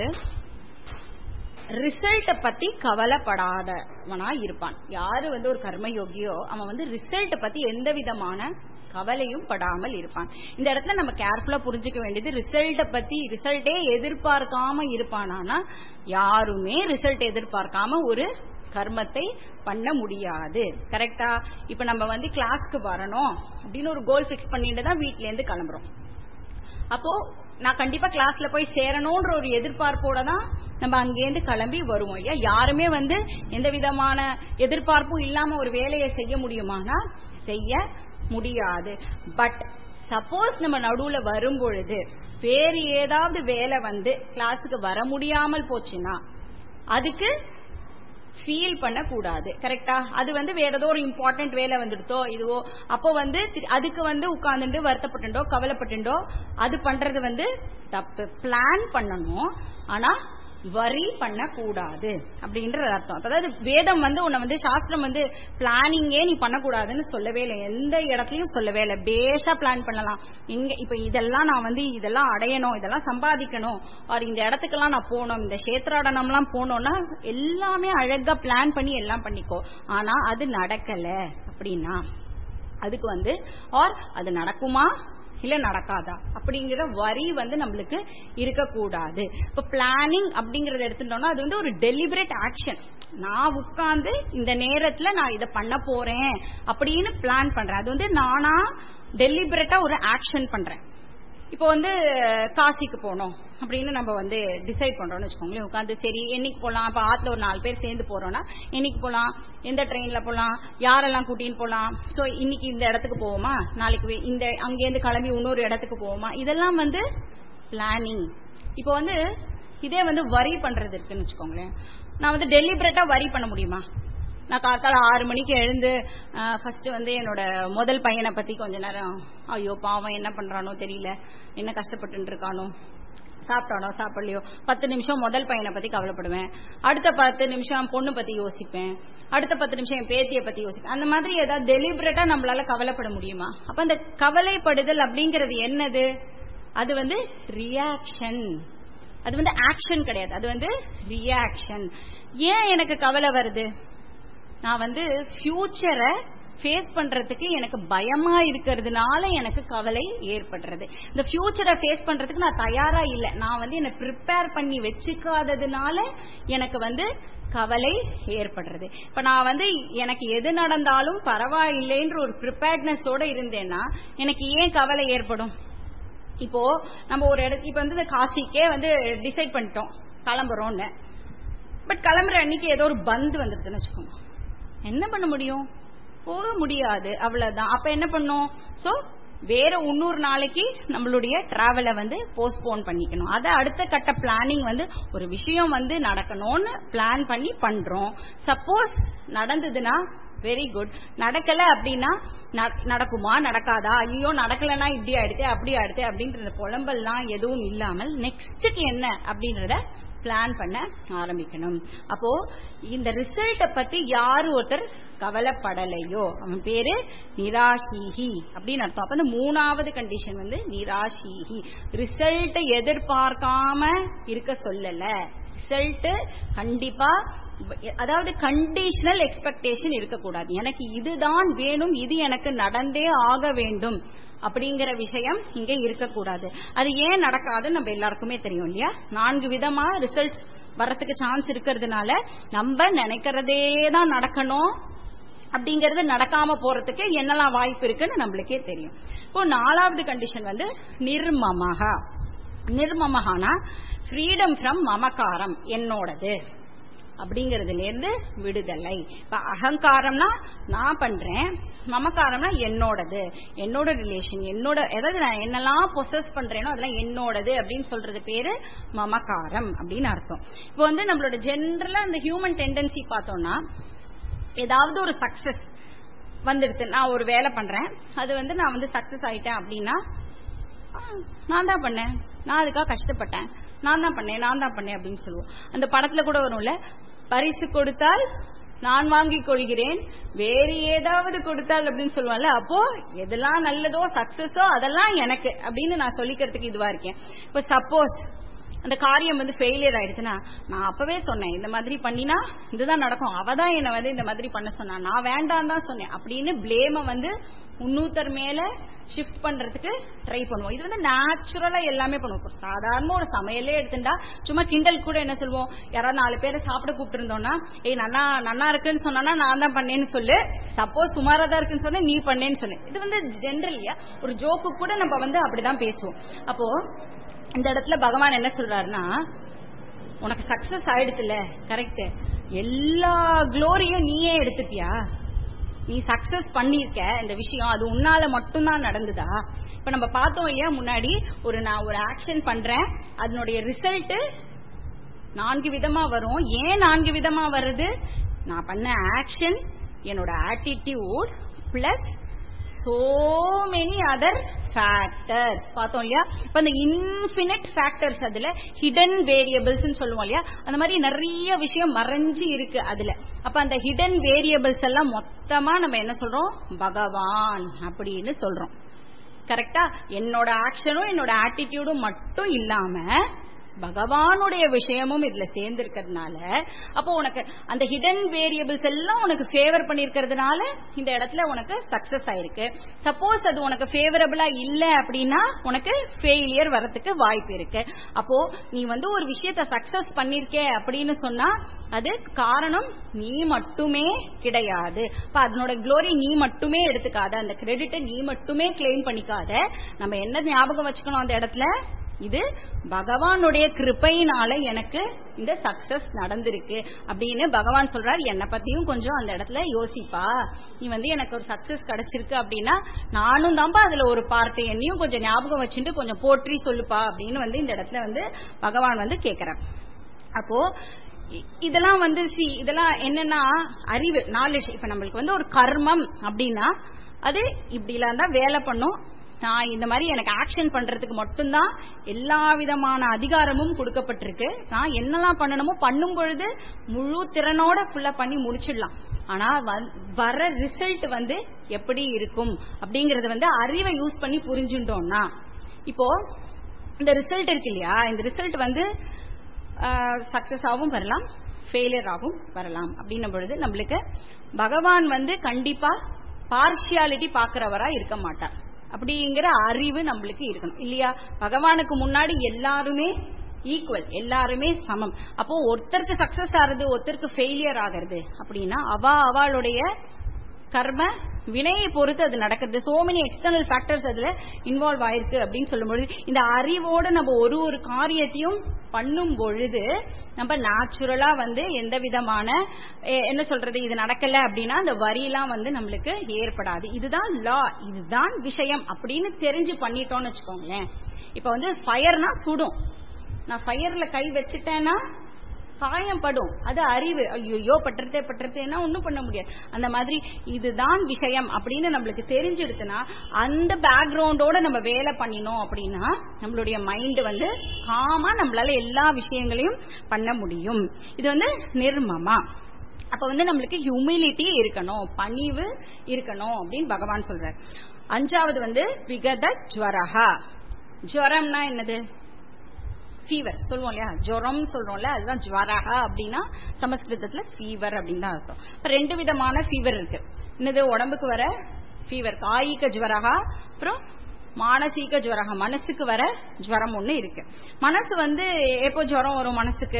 ரிசல்ட் பத்தி கவலைப்படாதவனா இருப்பான். யாரு ஒரு கர்மயோகியோ அவன் ரிசல்ட் பத்தி எந்த விதமான கவலையும் படாமல் இருப்பான். இந்த இடத்துல நம்ம கேர்ஃபுல்லா புரிஞ்சுக்க வேண்டியது, ரிசல்ட்டே எதிர்பார்க்காம இருப்பானா, யாருமே ரிசல்ட் எதிர்பார்க்காம ஒரு கர்மத்தை பண்ண முடியாது. கரெக்டா? இப்ப நம்ம கிளாஸ்க்கு வரணும் அப்படின்னு ஒரு கோல் பிக்ஸ் பண்ணிட்டு தான் வீட்ல இருந்து கிளம்புறோம். அப்போ நான் கண்டிப்பா கிளாஸ்ல போய் சேரணும்ன்ற ஒரு எதிர்பார்ப்போட தான் நம்ம அங்கேருந்து கிளம்பி வருவோம். யாருமே எந்த விதமான எதிர்பார்ப்பும் இல்லாம ஒரு வேலையை செய்ய முடியுமானா செய்ய முடியாது. பட் சப்போஸ் நம்ம நடுவுல வரும் பொழுது வேறு ஏதாவது வேலை கிளாஸுக்கு வர முடியாமல் போச்சுன்னா அதுக்கு ஃபீல் பண்ண கூடாது. கரெக்டா? அது வேற ஏதோ ஒரு இம்பார்ட்டன்ட் வேலை வந்துடுதோ இதுவோ அப்போ அதுக்கு உட்கார்ந்துட்டு வருத்தப்பட்டுண்டோ கவலைப்பட்டுண்டோ அது பண்றது தப்பு. பிளான் பண்ணணும். ஆனா வரி பண்ண கூடாது அப்படின்ற அர்த்தம். அதாவது வேதம் உன்னை சாஸ்திரம் பிளானிங்கே நீ பண்ணக்கூடாதுன்னு சொல்லவே இல்லை, எந்த இடத்துலயும் சொல்லவே இல்லை. பேஷா பிளான் பண்ணலாம். இங்க இப்ப இதெல்லாம் நான் இதெல்லாம் அடையணும், இதெல்லாம் சம்பாதிக்கணும், இந்த இடத்துக்கெல்லாம் நான் போகணும், இந்த கஷேத்ராடனம் எல்லாம் போனோம்னா எல்லாமே அழகா பிளான் பண்ணி எல்லாம் பண்ணிக்கோ. ஆனா அது நடக்கல அப்படின்னா அதுக்கு அது நடக்குமா இல்ல நடக்காதா அப்படிங்கிற வரி நம்மளுக்கு இருக்கக்கூடாது. இப்ப பிளானிங் அப்படிங்கறத எடுத்துட்டோம்னா அது ஒரு டெலிபரேட் ஆக்ஷன். நான் உட்கார்ந்து இந்த நேரத்துல நான் இதை பண்ண போறேன் அப்படின்னு பிளான் பண்றேன். அது நானா டெலிபரேட்டா ஒரு ஆக்ஷன் பண்றேன். இப்போ காசிக்கு போனோம் அப்படின்னு நம்ம டிசைட் பண்றோம்னு வச்சுக்கோங்களேன். உட்காந்து சரி என்னைக்கு போலாம், இப்ப ஆத்துல ஒரு 4 பேர் சேர்ந்து போறோம்னா என்னைக்கு போலாம், எந்த ட்ரெயின்ல போலாம், யாரெல்லாம் கூட்டின்னு போலாம், சோ இன்னைக்கு இந்த இடத்துக்கு போவோமா, நாளைக்கு இந்த அங்கேருந்து கிளம்பி இன்னொரு இடத்துக்கு போவோமா, இதெல்லாம் பிளானிங். இப்போ இதே வரி பண்றது இருக்குன்னு வச்சுக்கோங்களேன். நான் டெலிபரேட்டா வரி பண்ண முடியுமா? நான் காத்தால 6 மணிக்கு எழுந்து ஃபர்ஸ்ட் என்னோட முதல் பையனை பத்தி கொஞ்ச நேரம், ஐயோ பாவம் என்ன பண்றானோ தெரியல, என்ன கஷ்டப்பட்டு இருக்கானோ, சாப்பிட்டானோ சாப்பிடலையோ, 10 நிமிஷம் முதல் பையனை பத்தி கவலைப்படுவேன். அடுத்த 10 நிமிஷம் பொண்ணு பத்தி யோசிப்பேன். அடுத்த 10 நிமிஷம் என் பேத்தியை பத்தி யோசிப்பேன். அந்த மாதிரி ஏதாவது டெலிபரேட்டா நம்மளால கவலைப்பட முடியுமா? அப்ப அந்த கவலைப்படுதல் அப்படிங்கிறது என்னது? அது ரியாக்ஷன். அது ஆக்ஷன் கிடையாது, அது ரியாக்ஷன். ஏன் எனக்கு கவலை வருது? நான் ஃபியூச்சரை ஃபேஸ் பண்றதுக்கு எனக்கு பயமா இருக்கிறதுனால எனக்கு கவலை ஏற்படுறது. இந்த ஃபியூச்சரை ஃபேஸ் பண்றதுக்கு நான் தயாரா இல்லை, நான் என்ன ப்ரிப்பேர் பண்ணி வச்சுக்காததுனால எனக்கு கவலை ஏற்படுறது. இப்ப நான் எனக்கு எது நடந்தாலும் பரவாயில்லைன்ற ஒரு ப்ரிப்பேர்ட்னஸோட இருந்தேன்னா எனக்கு ஏன் கவலை ஏற்படும்? இப்போ நம்ம ஒரு இடத்துக்கு இப்ப இந்த காசிக்கே டிசைட் பண்ணிட்டோம் கிளம்புறோம்னு. பட் கிளம்புற அன்னைக்கு ஏதோ ஒரு பந்து வந்துருதுன்னு வச்சுக்கோங்க, என்ன பண்ண முடியும்? போக முடியாது, அவ்வளவுதான். அப்ப என்ன பண்ணும்? சோ வேற 300 நாளைக்கு நம்மளுடைய டிராவலை போஸ்ட்போன் பண்ணிக்கணும். அத அடுத்த கட்ட பிளானிங் ஒரு விஷயம் நடக்கணும்னு பிளான் பண்ணி பண்றோம். சப்போஸ் நடந்ததுன்னா வெரி குட், நடக்கல அப்படின்னா நடக்குமா நடக்காதா, ஐயோ நடக்கலன்னா இப்படி ஆயிடுது அப்படி ஆயிடுது அப்படின்ற புலம்பல்லாம் எதுவும் இல்லாமல் நெக்ஸ்டுக்கு என்ன அப்படின்றத பிளான் பண்ண ஆரம்பிக்கணும். அப்போ இந்த ரிசல்ட்ட பத்தி யாரு ஒருத்தர் கவலைப்படலையோ அவன் பேரு நிராஷீஹி அப்படின்னு அர்த்தம். அப்ப இந்த 3வது கண்டிஷன் நிராஷீஹி. ரிசல்ட் எதிர்பார்க்காம இருக்க சொல்லல. ரிசல்ட் கண்டிப்பா, அதாவது கண்டிஷனல் எக்ஸ்பெக்டேஷன் இருக்கக்கூடாது. எனக்கு இதுதான் வேணும், இது எனக்கு நடந்தே ஆக வேண்டும் அப்படிங்கிற விஷயம் இங்க இருக்கக்கூடாது. அது ஏன் நடக்காதுன்னு நம்ம எல்லாருக்குமே தெரியும் இல்லையா? 4 விதமா ரிசல்ட்ஸ் வர்றதுக்கு சான்ஸ் இருக்கிறதுனால நம்ம நினைக்கிறதே தான் நடக்கணும் அப்படிங்கறது நடக்காம போறதுக்கு என்னெல்லாம் வாய்ப்பு இருக்குன்னு நம்மளுக்கே தெரியும். இப்போ 4வது கண்டிஷன் நிர்மமஹா. நிர்மமஹானா ஃப்ரீடம் ஃப்ரம் மமகாரம், என்னோடது அப்படிங்கறதுல இருந்து விடுதலை. இப்ப அகங்காரம்னா நான் பண்றேன், மமகாரம்னா என்னோடது, என்னோட ரிலேஷன், என்னோட ஏதாவது நான் என்னெல்லாம் பொசஸ் பண்றேனோ அதெல்லாம் என்னோடது அப்படின்னு சொல்றது பேரு மமகாரம் அப்படின்னு அர்த்தம். இப்போ நம்மளோட ஜெனரலா இந்த ஹியூமன் டெண்டன்சி பார்த்தோம்னா, ஏதாவது ஒரு சக்சஸ் வந்துடுது, நான் ஒரு வேலை பண்றேன், அது நான் சக்சஸ் ஆயிட்டேன் அப்படின்னா நான் தான் பண்ணேன், நான் அதுக்காக கஷ்டப்பட்டேன், நான் தான் பண்ணேன் அப்படின்னு சொல்லுவோம். அந்த படத்துல கூட வரும்ல, பரிசு கொடுத்தால் நான் வாங்கிக் கொள்கிறேன், வேறு ஏதாவது கொடுத்தால் அப்படின்னு சொல்லுவாங்கல்ல. அப்போ எதெல்லாம் நல்லதோ சக்சஸோ அதெல்லாம் எனக்கு அப்படின்னு நான் சொல்லிக்கிறதுக்கு இதுவா இருக்கேன். இப்போ சப்போஸ் அந்த காரியம் ஃபெயிலியர் ஆயிடுச்சுன்னா நான் அப்பவே சொன்னேன், இந்த மாதிரி பண்ணினா இதுதான் நடக்கும், அவதான் என்ன இந்த மாதிரி பண்ண சொன்னா, நான் வேண்டாம் தான் சொன்னேன் அப்படின்னு பிளேம இன்னொருத்தர் மேல ஷிஃப்ட் பண்றதுக்கு ட்ரை பண்ணுவோம். இது நேச்சுரலா எல்லாமே பண்ணுவோம். சாதாரண ஒரு சமையலே எடுத்துட்டா சும்மா கிண்டல் கூட என்ன சொல்லுவோம், யாராவது 4 பேரை சாப்பிட கூப்பிட்டு இருந்தோம்னா, ஏய் நல்லா இருக்குன்னு சொன்னா நான் தான் பண்ணேன்னு சொல்லு, சப்போஸ் சுமாரா தான் இருக்குன்னு சொன்ன நீ பண்ணேன்னு சொல்லு. இது ஜெனரலியா ஒரு ஜோக்கு கூட நம்ம அப்படிதான் பேசுவோம். அப்போ இந்த இடத்துல பகவான் என்ன சொல்றாருன்னா, உனக்கு சக்சஸ் ஆயிடுச்சுல, கரெக்ட், எல்லா குளோரியும் நீயே எடுத்துப்பியா? நீ சக்சஸ் பண்ணிருக்க இந்த விஷயம், அது உன்னால மட்டும்தான் நடந்துதா? இப்ப நம்ம பார்த்தோம் இல்லையா முன்னாடி, நான் ஒரு ஆக்ஷன் பண்றேன், அதனுடைய ரிசல்ட் 4 விதமா வரும். ஏன் 4 விதமா வருது? நான் பண்ண ஆக்ஷன், என்னோட attitude plus so many other factors பார்த்தோம் இல்லையா. இப்ப அந்த இன்ஃபினிட் ஃபேக்டர்ஸ் அதுல ஹிடன் வேரியபிள்ஸ் சொல்லுவோம் இல்லையா, அந்த மாதிரி நிறைய விஷயம் மறைஞ்சு இருக்கு அதுல. அப்ப அந்த ஹிடன் வேரியபிள்ஸ் எல்லாம் மொத்தமா நம்ம என்ன சொல்றோம், பகவான் அப்படின்னு சொல்றோம். கரெக்டா? என்னோட ஆக்ஷனும் என்னோட ஆட்டிடியூடும் மட்டும் இல்லாம பகவானுடைய விஷயமும் இதுல சேர்ந்து இருக்கிறதுனால, அப்போ உனக்கு அந்த ஹிடன் வேரியபிள்ஸ் எல்லாம் உனக்கு ஃபேவர் பண்ணிருக்கிறதுனால இந்த இடத்துல உனக்கு சக்சஸ் ஆயிருக்கு. சப்போஸ் அது உனக்கு ஃபேவரபிளா இல்ல அப்படின்னா உனக்கு ஃபெயிலியர் வரதுக்கு வாய்ப்பு இருக்கு. அப்போ நீ ஒரு விஷயத்த சக்சஸ் பண்ணிருக்க அப்படின்னு சொன்னா அது காரணம் நீ மட்டுமே கிடையாது. அப்ப அதனோட க்ளோரி நீ மட்டுமே எடுத்துக்காத, அந்த கிரெடிட்டை நீ மட்டுமே கிளைம் பண்ணிக்காத. நம்ம என்ன ஞாபகம் வச்சுக்கணும் அந்த இடத்துல, இது பகவானுடைய கிருபையினால எனக்கு இந்த சக்சஸ் நடந்திருக்கு அப்படின்னு பகவான் சொல்றார். என்னை பத்தியும் கொஞ்சம் அந்த இடத்துல யோசிப்பா, நீ எனக்கு ஒரு சக்சஸ் கிடைச்சிருக்கு அப்படின்னா நானும் தான்ப்பா அதுல ஒரு பார்ட், என்னையும் கொஞ்சம் ஞாபகம் வச்சுட்டு கொஞ்சம் போற்றி சொல்லுப்பா அப்படின்னு இந்த இடத்துல பகவான் கேக்குறார். அப்போ இதெல்லாம் இதெல்லாம் என்னன்னா அறிவு, நாலேஜ். இப்ப நம்மளுக்கு ஒரு கர்மம் அப்படின்னா அது இப்படி எல்லாம் தான் வேலை பண்ணும், நான் இந்த மாதிரி எனக்கு ஆக்ஷன் பண்றதுக்கு மட்டும்தான் எல்லா விதமான அதிகாரமும் கொடுக்கப்பட்டிருக்கு, நான் என்னெல்லாம் பண்ணணுமோ பண்ணும் பொழுது முழு திறனோட ஃபுல்லா பண்ணி முடிச்சிடலாம். ஆனா வர ரிசல்ட் எப்படி இருக்கும் அப்படிங்கறது அறிவை யூஸ் பண்ணி புரிஞ்சுட்டோம்னா, இப்போ இந்த ரிசல்ட் இருக்கு இல்லையா, இந்த ரிசல்ட் சக்சஸ் ஆகவும் வரலாம், ஃபெயிலியர் ஆகவும் வரலாம். அப்படின்னும் பொழுது நம்மளுக்கு பகவான் கண்டிப்பா பார்ஷியாலிட்டி பாக்குறவரா இருக்க மாட்டார் அப்படிங்கிற அறிவு நம்மளுக்கு இருக்கணும் இல்லையா. பகவானுக்கு முன்னாடி எல்லாருமே ஈக்குவல், எல்லாருமே சமம். அப்போ ஒருத்தருக்கு சக்சஸ் ஆகுறது ஒருத்தருக்கு ஃபெயிலியர் ஆகிறது அப்படின்னா அவளுடைய கர்ம வினையை பொறுத்து அது நடக்கிறது. சோ மெனி எக்ஸ்டர்னல் ஃபேக்டர்ஸ் அதுல இன்வால்வ் ஆயிருக்கு அப்படின்னு சொல்லும்போது இந்த அறிவோட நம்ம ஒரு காரியத்தையும் பண்ணும் பொழுது நம்ம நேச்சுரலா எந்த விதமான என்ன சொல்றது, இது நடக்கல அப்படின்னா அந்த வரியெல்லாம் நம்மளுக்கு ஏற்படாது. இதுதான் லா, இதுதான் விஷயம் அப்படின்னு தெரிஞ்சு பண்ணிட்டோம்னு வச்சுக்கோங்களேன். இப்ப ஃபயர்னா சுடும், நான் ஃபயர்ல கை வச்சுட்டேன்னா காயப்படும், அது அறிவு. ஐயோ பட்டுறதேன்னா ஒண்ணும் பண்ண முடியாது. அந்த மாதிரி இதுதான் விஷயம் அப்படின்னு நம்மளுக்கு தெரிஞ்சிடுதுன்னா அந்த பேக்ரவுண்டோட நம்ம வேலை பண்ணினோம் அப்படின்னா நம்மளுடைய மைண்ட் காமா நம்மளால எல்லா விஷயங்களையும் பண்ண முடியும். இது நிர்மமா. அப்ப நம்மளுக்கு ஹியூமிலிட்டி இருக்கணும், பணிவு இருக்கணும் அப்படின்னு பகவான் சொல்றார். அஞ்சாவது விகத ஜ்வரஹா. ஜ்வரம்னா என்னது, ஃபீவர் சொல்லுவோம் இல்லையா, ஜுரம் சொல்றோம்ல, அதுதான் ஜ்வரஹா அப்படின்னா சமஸ்கிருதத்துல ஃபீவர் அப்படின்னு தான் அர்த்தம். இப்ப ரெண்டு விதமான ஃபீவர் இருக்கு. என்னது, உடம்புக்கு வர ஃபீவர் காயிக ஜ்வரஹா, அப்புறம் மானசீக ஜ்வரஹா மனசுக்கு வர ஜ்வரம் ஒண்ணு இருக்கு. மனசு எப்போ ஜுரம் வரும், மனசுக்கு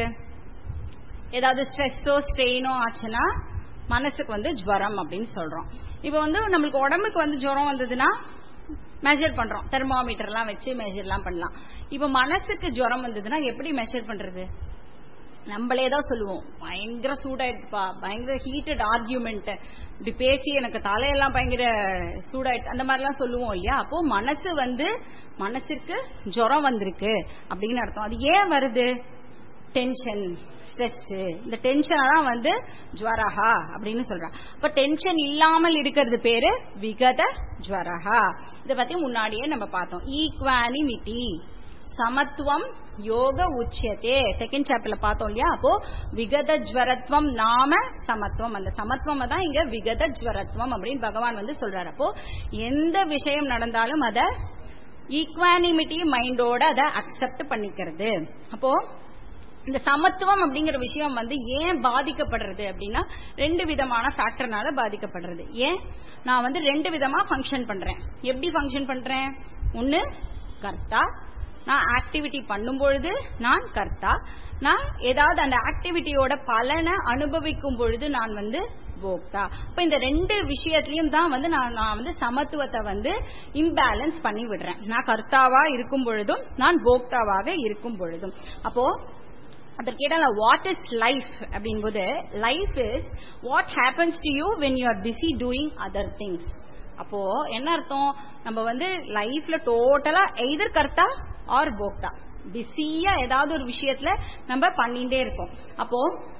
ஏதாவது ஸ்ட்ரெஸ்ஸோ ஸ்ட்ரெயினோ ஆச்சுன்னா மனசுக்கு ஜுவரம் அப்படின்னு சொல்றோம். இப்ப நம்மளுக்கு உடம்புக்கு ஜுரம் வந்ததுன்னா மெஷர் பண்றோம், தெர்மோமீட்டர் எல்லாம் வச்சு மெஷர் எல்லாம் பண்ணலாம். இப்ப மனசுக்கு ஜுரம் வந்ததுன்னா எப்படி மெஷர் பண்றது, நம்மளேதான் சொல்லுவோம் பயங்கர சூடாயிடுப்பா, பயங்கர ஹீட்டட் ஆர்கியூமெண்ட், இப்படி பேசி எனக்கு தலையெல்லாம் பயங்கர சூடாயிட்டு அந்த மாதிரி எல்லாம் சொல்லுவோம் இல்லையா. அப்போ மனசு மனசிற்கு ஜுரம் வந்திருக்கு அப்படின்னு அர்த்தம். அது ஏன் வருது, டென்ஷன் ஸ்ட்ரெஸ், இந்த டென்ஷன் தான் ஜ்வரஹா அப்படின்னு சொல்றாங்க. இப்ப டென்ஷன் இல்லாமல் இருக்கிறது பேரு விகத ஜ்வரஹா. இத பத்தி முன்னாடியே நம்ம பார்த்தோம். ஈக்வானிமிட்டி, சமத்துவம் யோக உச்சியத்தே, செகண்ட் சாப்டர்ல பார்த்தோம் இல்லையா. அப்போ விகத ஜ்வரத்வம் நாம சமத்துவம், அந்த சமத்துவம் தான் இங்க விகத ஜ்வரத்வம் அப்படின்னு பகவான் சொல்றாரு. அப்போ எந்த விஷயம் நடந்தாலும் அத ஈக்வானிமிட்டி மைண்டோட அதை அக்செப்ட் பண்ணிக்கிறது. அப்போ இந்த சமத்துவம் அப்படிங்கிற விஷயம் ஏன் பாதிக்கப்படுறது அப்படின்னா ரெண்டு விதமான ஃபேக்டர்னால பாதிக்கப்படுறது. ஏன், நான் ரெண்டு விதமா ஃபங்க்ஷன் பண்றேன். எப்படி ஃபங்க்ஷன் பண்றேன், ஒன்னு கர்த்தா, நான் ஆக்டிவிட்டி பண்ணும் பொழுது நான் கர்த்தா, நான் ஏதாவது அந்த ஆக்டிவிட்டியோட பலனை அனுபவிக்கும் பொழுது நான் போக்தா. இப்ப இந்த ரெண்டு விஷயத்திலயும் தான் நான் சமத்துவத்தை இம்பேலன்ஸ் பண்ணி விடுறேன். நான் கர்த்தாவா இருக்கும் பொழுதும் நான் போக்தாவாக இருக்கும் பொழுதும். அப்போ அதற்கு கேட்டால வாட் இஸ் லைஃப் அப்படின் போது, life is what happens to you when you are busy doing other things. அப்போ என்ன அர்த்தம், நம்ம லைஃப்ல டோட்டலா எய்தர் கர்த்தா ஆர் போக்தா, பிஸியா ஏதாவது ஒரு விஷயத்துல நம்ம பண்ணிட்டே இருக்கோம். அப்போ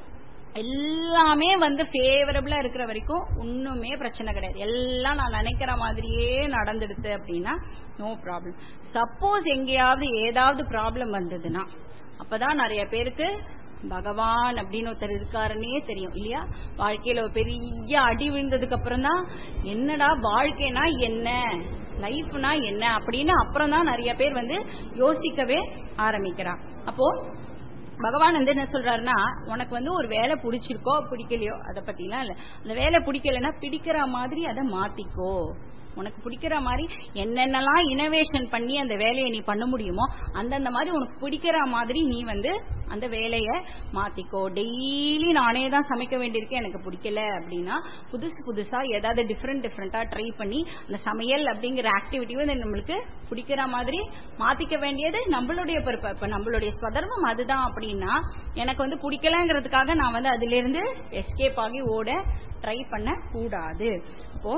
எல்லாமே வந்து ஃபேவரபிளா இருக்கிற வரைக்கும் ஒண்ணுமே பிரச்சனை கிடையாது. எல்லாம் நான் நினைக்கிற மாதிரியே நடந்துடுது அப்படின்னா நோ ப்ராப்ளம். சப்போஸ் எங்கேயாவது ஏதாவது ப்ராப்ளம் வந்ததுன்னா அப்பதான் நிறைய பேருக்கு பகவான் அப்படின்னு ஒருத்தர் இருக்காருன்னே தெரியும் இல்லையா. வாழ்க்கையில ஒரு பெரிய அடி விழுந்ததுக்கு அப்புறம் தான் என்னடா வாழ்க்கைனா என்ன, லைஃப்னா என்ன அப்படின்னு அப்புறம் தான் நிறைய பேர் வந்து யோசிக்கவே ஆரம்பிக்கிறான். அப்போ பகவான் வந்து என்ன சொல்றாருன்னா, உனக்கு வந்து ஒரு வேலை பிடிச்சிருக்கோ பிடிக்கலையோ அதை பத்திலாம் இல்ல. அந்த வேலை பிடிக்கலன்னா பிடிக்கிற மாதிரி அதை மாத்திக்கோ. உனக்கு பிடிக்கிற மாதிரி என்னென்னலாம் இனோவேஷன் பண்ணி அந்த வேலையை நீ பண்ண முடியுமோ அந்தந்த மாதிரி உனக்கு பிடிக்கிற மாதிரி நீ வந்து அந்த வேலையை மாத்திக்கோ. டெய்லி நானே தான் சமைக்க வேண்டியிருக்கு, எனக்கு பிடிக்கல அப்படின்னா புதுசு புதுசா ஏதாவது டிஃப்ரெண்டா ட்ரை பண்ணி அந்த சமையல் அப்படிங்கிற ஆக்டிவிட்டி வந்து நம்மளுக்கு பிடிக்கிற மாதிரி மாத்திக்க வேண்டியது நம்மளுடைய பொறுப்பு. இப்ப நம்மளுடைய ஸ்வதர்மம் அதுதான் அப்படின்னா எனக்கு வந்து பிடிக்கலங்கிறதுக்காக நான் வந்து அதுல இருந்து எஸ்கேப் ஆகி ஓட ட்ரை பண்ண கூடாது. அப்போ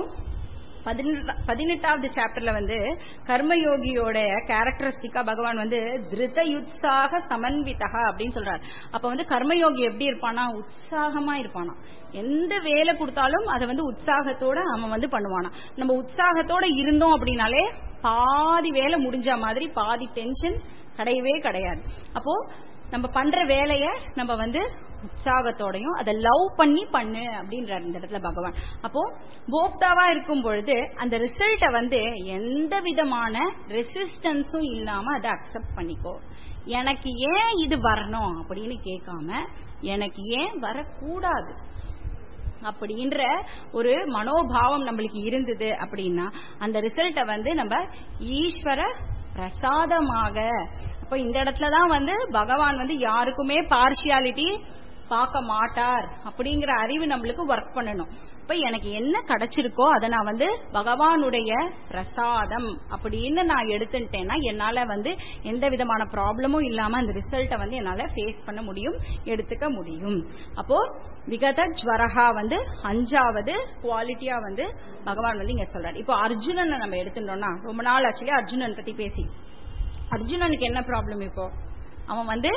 18வது சாப்டர்ல வந்து கர்மயோகியோட கேரக்டரிஸ்டிக்கா பகவான் வந்து திருத யுத்சாக சமன்விதா அப்படின்னு சொல்றாரு. அப்ப வந்து கர்மயோகி எப்படி இருப்பானா, உற்சாகமா இருப்பானா. எந்த வேலை கொடுத்தாலும் அதை வந்து உற்சாகத்தோட அவன் வந்து பண்ணுவானா. நம்ம உற்சாகத்தோட இருந்தோம் அப்படின்னாலே பாதி வேலை முடிஞ்ச மாதிரி, பாதி டென்ஷன் கிடையவே கிடையாது. அப்போ நம்ம பண்ற வேலைய நம்ம வந்து உற்சாகத்தோடையும் அதை லவ் பண்ணி பண்ணு அப்படின்றார் இந்த இடத்துல பகவான். அப்போ போக்தாவா இருக்கும் பொழுது அந்த ரிசல்ட்டை வந்து எந்த விதமான ரெசிஸ்டன்ஸும் இல்லாம அதை அக்செப்ட் பண்ணிக்கோ. எனக்கு ஏன் இது வரணும் அப்படின்னு கேட்காம எனக்கு ஏன் வரக்கூடாது அப்படின்ற ஒரு மனோபாவம் நம்மளுக்கு இருந்தது அப்படின்னா அந்த ரிசல்ட்டை வந்து நம்ம ஈஸ்வர பிரசாதமாக. அப்ப இந்த இடத்துலதான் வந்து பகவான் வந்து யாருக்குமே பார்ஷியாலிட்டி பார்க்க மாட்டார் அப்படிங்கிற அறிவு நம்மளுக்கு ஒர்க் பண்ணணும். இப்ப எனக்கு என்ன கிடைச்சிருக்கோ அதை நான் வந்து பகவானுடைய பிரசாதம் அப்படின்னு நான் எடுத்துட்டேன்னா என்னால வந்து எந்த விதமான ப்ராப்ளமும் இல்லாம அந்த ரிசல்ட்டை வந்து என்னால ஃபேஸ் பண்ண முடியும், எடுத்துக்க முடியும். அப்போ விகத ஜ்வரஹா வந்து 5வது குவாலிட்டியா வந்து பகவான் வந்து இங்க சொல்றாரு. இப்போ அர்ஜுனனை நம்ம எடுத்துட்டோம்னா ரொம்ப நாள் ஆக்சுவலி அர்ஜுனன் பத்தி பேசி, அர்ஜுனனுக்கு என்ன ப்ராப்ளம், இப்போ அவன் வந்து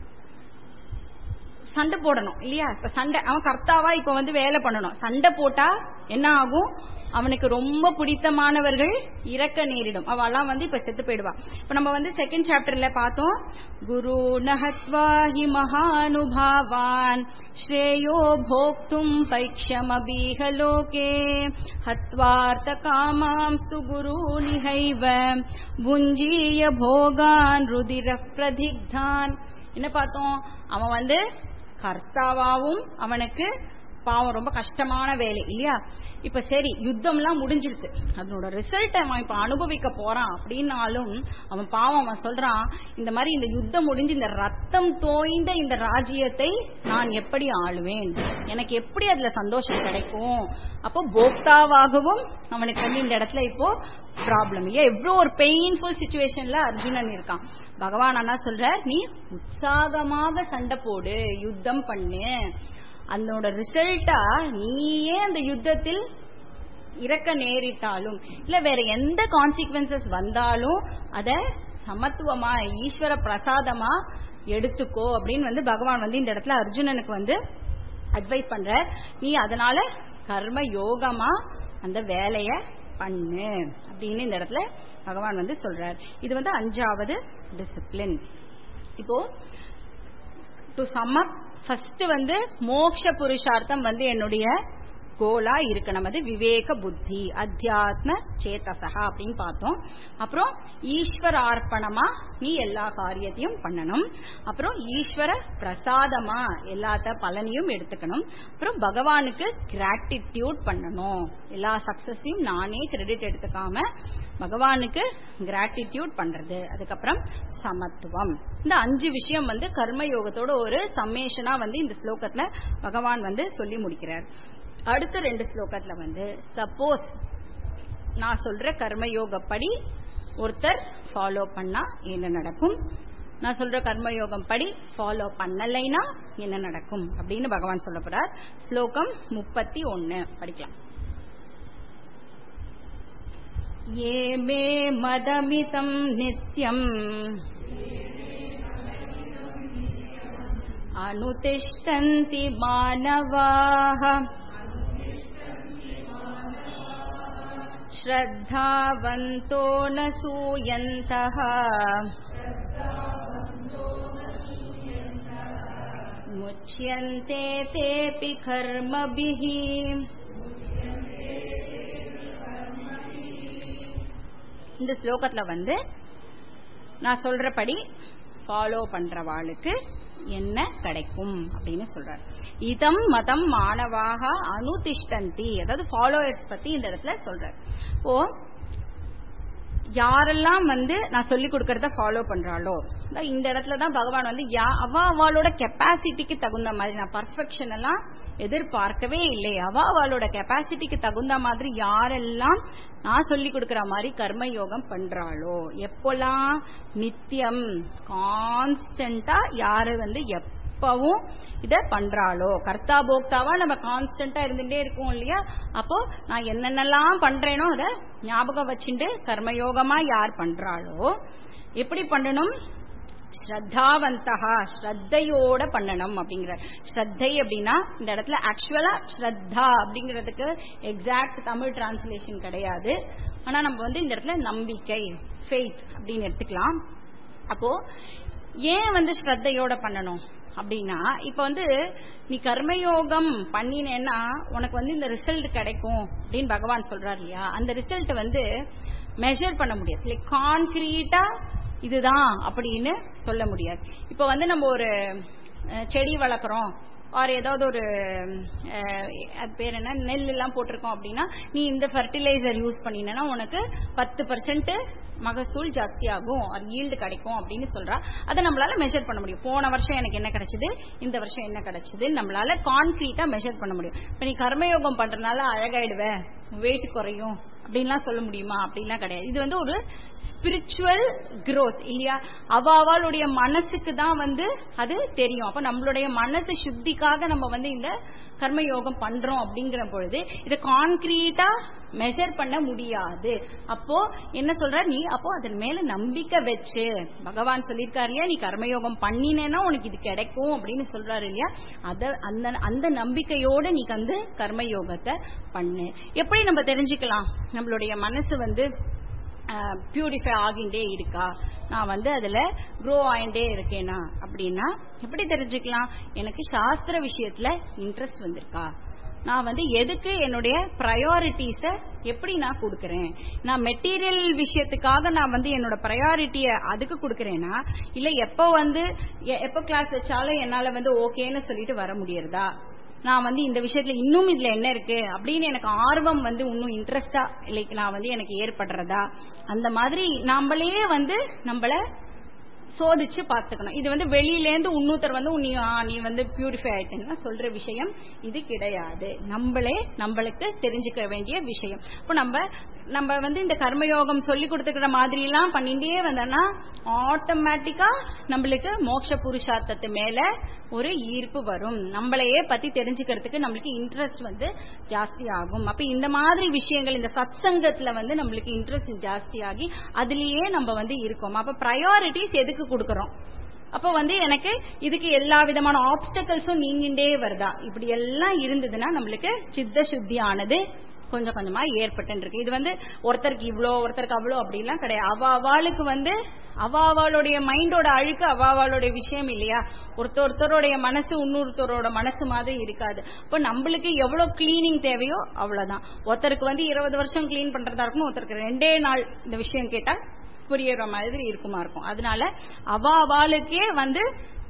சண்டை போடணும் இல்லையா. இப்ப சண்டை அவன் கர்த்தாவா இப்ப வந்து வேலை பண்ணணும். சண்டை போட்டா என்ன ஆகும், அவனுக்கு ரொம்ப பிடித்தமானவர்கள் இறக்க நேரிடும். அவெல்லாம் வந்து இப்ப செத்து போயிடுவா. இப்ப நம்ம வந்து 2nd சாப்டர்ல பார்த்தோம், குரு நஹத்வா ஹி மகானுபாவான் ஸ்ரேயோ போக்தும் பைக்ஷமபீஹ லோகே ஹத்வார்த்த காமாம் சுகுரு நிஹைவ புஞ்சீய போகான் ருதிர பிரதிக்தான். என்ன பார்த்தோம், அவன் வந்து கர்த்தாவாவும் அவனுக்கு பாவம் ரொம்ப கஷ்டமான வேலை இல்லையா. இப்ப சரி யுத்தம்லாம் முடிஞ்சிருக்கு, அதனோட ரிசல்ட் அவன் இப்ப அனுபவிக்க போறான் அப்படின்னாலும் அவன் பாவம் அவன் சொல்றான், இந்த மாதிரி இந்த யுத்தம் முடிஞ்சு இந்த ரத்தம் தோய்ந்த இந்த ராஜ்யத்தை நான் எப்படி ஆளுவேன், எனக்கு எப்படி அதுல சந்தோஷம் கிடைக்கும். அப்போ போக்தாவாகவும் அவனுக்கு வந்து இந்த இடத்துல இப்போ ப்ராப்ளம் இல்லையா. எவ்வளவு ஒரு பெயின்ஃபுல் சிச்சுவேஷன்ல அர்ஜுனன் இருக்கான். பகவான் என்ன சொல்ற, நீ உற்சாகமாக சண்டை போடு, யுத்தம் பண்ணு, அதனோட ரிசல்ட்டா நீயே அந்த யுத்தத்தில் இறக்க நேரிட்டாலும் இல்ல வேற எந்த கான்சிக்வன்சஸ் வந்தாலும் அத சமத்துவமா ஈஸ்வர பிரசாதமா எடுத்துக்கோ அப்படின்னு வந்து பகவான் வந்து இந்த இடத்துல அர்ஜுனனுக்கு வந்து அட்வைஸ் பண்ற. நீ அதனால கர்ம யோகமா அந்த வேலைய பண்ணு அப்படின்னு இந்த இடத்துல பகவான் வந்து சொல்றார். இது வந்து 5வது டிசிப்ளின். இப்போ டு சம் அப், ஃபர்ஸ்ட் வந்து மோக்ஷ புருஷார்த்தம் வந்து என்னுடைய கோலா இருக்கணும். அது விவேக புத்தி அத்தியாத்ம சேதசா அப்படின்னு பார்த்தோம். அப்புறம் ஈஸ்வர அர்ப்பணமா நீ எல்லா காரியத்தையும் பண்ணணும். அப்புறம் ஈஸ்வர பிரசாதமா எல்லாத்த பலனையும் எடுத்துக்கணும். அப்புறம் பகவானுக்கு கிராட்டிடியூட் பண்ணணும், எல்லா சக்சஸையும் நானே கிரெடிட் எடுத்துக்காம பகவானுக்கு கிராட்டிடியூட் பண்றது. அதுக்கப்புறம் சமத்துவம். இந்த 5 விஷயம் வந்து கர்மயோகத்தோட ஒரு சம்மேஷனா வந்து இந்த ஸ்லோகத்துல பகவான் வந்து சொல்லி முடிக்கிறார். அடுத்த 2 ஸ்லோகத்துல வந்து சப்போஸ் நான் சொல்ற கர்மயோகப்படி ஒருத்தர் ஃபாலோ பண்ணா என்ன நடக்கும், நான் சொல்ற கர்மயோகம் படி ஃபாலோ பண்ணலைனா என்ன நடக்கும் அப்படின்னு பகவான் சொல்ல போறார். ஸ்லோகம் 31 படிக்கலாம். ये मे मदमितं नित्यम् அனுதிஷ்டந்தி மானவாஹ ஸ்ரத்தாவந்தோ ந சூயந்தஹ முச்யந்தே தேபி கர்மபிஹி. இந்த ஸ்லோகத்துல வந்து நான் சொல்றபடி ஃபாலோ பண்றவாளுக்கு என்ன கிடைக்கும் அப்படின்னு சொல்றாரு. இதம் மதம் மாணவாக அனுதிஷ்டந்தி, அதாவது ஃபாலோவர்ஸ் பத்தி இந்த இடத்துல சொல்றாரு. இப்போ யாரெல்லாம் வந்து நான் சொல்லி கொடுக்கறத ஃபாலோ பண்றாளோ, இந்த இடத்துலதான் பகவான் வந்து அவளோட கெப்பாசிட்டிக்கு தகுந்த மாதிரி, நான் பர்ஃபெக்ஷன் எல்லாம் எதிர்பார்க்கவே இல்லை, அவளோட கெப்பாசிட்டிக்கு தகுந்த மாதிரி யாரெல்லாம் நான் சொல்லி கொடுக்கற மாதிரி கர்மயோகம் பண்றாளோ, எப்போலாம் நித்தியம் கான்ஸ்டன்டா யாரு வந்து எப்பவும் இத பண்றாளோ, கர்த்தா போக்தாவா நம்ம கான்ஸ்டன்டா இருந்துட்டே இருக்கோம் இல்லையா. அப்போ நான் என்னென்னலாம் பண்றேனோ அத ஞாபகம் வச்சுட்டு கர்மயோகமா யார் பண்றாளோ, எப்படி பண்ணணும், ஸ்ரத்தாவந்தஹா, ஸ்ரத்தையோட பண்ணணும் அப்படிங்கிற. ஸ்ரத்தை அப்படின்னா இந்த இடத்துல ஆக்சுவலா ஸ்ரத்தா அப்படிங்கிறதுக்கு எக்ஸாக்ட் தமிழ் டிரான்ஸ்லேஷன் கிடையாது. ஆனா நம்ம வந்து இந்த இடத்துல நம்பிக்கை, ஃபெய்த் அப்படின்னு எடுத்துக்கலாம். அப்போ ஏன் வந்து ஸ்ரத்தையோட பண்ணணும் அப்படின்னா, இப்ப வந்து நீ கர்மயோகம் பண்ணினேன்னா உனக்கு வந்து இந்த ரிசல்ட் கிடைக்கும் அப்படின்னு பகவான் சொல்றாரு இல்லையா. அந்த ரிசல்ட் வந்து மெஷர் பண்ண முடியாது, லைக் கான்கிரீட்டா இதுதான் அப்படின்னு சொல்ல முடியாது. இப்ப வந்து நம்ம ஒரு செடி வளர்க்குறோம், ஆர் ஏதாவது ஒரு அது பேர் என்ன நெல் எல்லாம் போட்டிருக்கோம் அப்படின்னா, நீ இந்த ஃபர்டிலைசர் யூஸ் பண்ணினா உனக்கு 10% மகசூல் ஜாஸ்தி ஆகும், அது ஈல்டு கிடைக்கும் அப்படின்னு சொல்றா. அதை நம்மளால மெஷர் பண்ண முடியும். போன வருஷம் எனக்கு என்ன கிடைச்சது, இந்த வருஷம் என்ன கிடைச்சது, நம்மளால கான்கிரீட்டா மெஷர் பண்ண முடியும். இப்ப நீ கர்மயோகம் பண்றதுனால அழகாயிடுவ, வெயிட் குறையும் அப்படின்லாம் சொல்ல முடியுமா? அப்படின்லாம் கிடையாது. இது வந்து ஒரு ஸ்பிரிச்சுவல் growth இல்லையா. அவளுடைய மனசுக்கு தான் வந்து அது தெரியும். அப்ப நம்மளுடைய மனசு சுத்திக்காக நம்ம வந்து இந்த கர்மயோகம் பண்றோம் அப்படிங்கிற பொழுது இதை கான்கிரீட்டா மெஷர் பண்ண முடியாது. அப்போ என்ன சொல்ற நீ, அப்போ அதன் மேல நம்பிக்கை வச்சு, பகவான் சொல்லியிருக்காரு இல்லையா, நீ கர்மயோகம் பண்ணினேன்னா உனக்கு இது கிடைக்கும் அப்படின்னு சொல்றாரு இல்லையா. அந்த நம்பிக்கையோட நீ வந்து கர்மயோகத்தை பண்ணு. எப்படி நம்ம தெரிஞ்சுக்கலாம் நம்மளுடைய மனசு வந்து பியூரிஃபை ஆகிண்டே இருக்கா, நான் வந்து அதுல க்ரோ ஆகிண்டே இருக்கேனா அப்படின்னா எப்படி தெரிஞ்சுக்கலாம்? எனக்கு சாஸ்திர விஷயத்துல இன்ட்ரெஸ்ட் வந்திருக்கா, நான் வந்து எதுக்கு என்னுடைய ப்ரையாரிட்டிஸ எப்படி நான் கொடுக்கறேன், நான் மெட்டீரியல் விஷயத்துக்காக நான் வந்து என்னோட ப்ரையாரிட்டிய அதுக்கு கொடுக்கறேன்னா, இல்ல எப்ப கிளாஸ் வச்சாலும் என்னால வந்து ஓகேன்னு சொல்லிட்டு வர முடியறதா, நான் வந்து இந்த விஷயத்துல இன்னும் இதுல என்ன இருக்கு அப்படின்னு எனக்கு ஆர்வம் வந்து இன்னும் இன்ட்ரெஸ்டா லைக் நான் வந்து எனக்கு ஏற்படுறதா, அந்த மாதிரி நாமளே வந்து நம்மள சோதிச்சு பார்த்துக்கணும். இது வந்து வெளியிலேருந்து இன்னொருத்தர் வந்து நீ வந்து பியூரிஃபை ஆயிட்டேன்னா சொல்ற விஷயம் இது கிடையாது. நம்மளுக்கு தெரிஞ்சுக்க வேண்டிய விஷயம். இப்போ நம்ம வந்து இந்த கர்மயோகம் சொல்லி கொடுத்துக்கிற மாதிரி எல்லாம் பண்ணிட்டே வந்தோம்னா ஆட்டோமேட்டிக்கா நம்மளுக்கு மோட்ச புருஷார்த்தத்து மேல ஒரு ஈர்ப்பு வரும். நம்மளையே பத்தி தெரிஞ்சுக்கிறதுக்கு நம்மளுக்கு இன்ட்ரெஸ்ட் வந்து ஜாஸ்தி ஆகும். அப்ப இந்த மாதிரி விஷயங்கள் இந்த சத்சங்கத்துல வந்து நம்மளுக்கு இன்ட்ரெஸ்ட் ஜாஸ்தி ஆகி அதுலயே நம்ம வந்து இருக்கோம். அப்ப ப்ரையாரிட்டிஸ் எதுக்கு கொடுக்கறோம்? அப்ப வந்து எனக்கு இதுக்கு எல்லா விதமான ஆப்ஸ்டக்கல்ஸும் நீங்கிண்டே வருதா, இப்படி எல்லாம் இருந்ததுன்னா நம்மளுக்கு சித்த சுத்தி ஆனது கொஞ்சம் கொஞ்சமா ஏற்பட்டு இருக்கு. இது வந்து ஒருத்தருக்கு இவ்வளோ ஒருத்தருக்கு அவ்வளோ அப்படிலாம் கிடையாது. அவளுக்கு வந்து அவளுடைய மைண்டோட அழுக்கு அவளுடைய விஷயம் இல்லையா. ஒருத்தருடைய மனசு இன்னொருத்தரோட மனசு மாதிரி இருக்காது. இப்போ நம்மளுக்கு எவ்வளவு கிளீனிங் தேவையோ அவ்வளவுதான். ஒருத்தருக்கு வந்து 20 வருஷம் கிளீன் பண்றதா இருக்கணும், ஒருத்தருக்கு 2 நாள் இந்த விஷயம் கேட்டா புரியற மாதிரி இருக்குமா இருக்கும். அதனால அவளுக்கே வந்து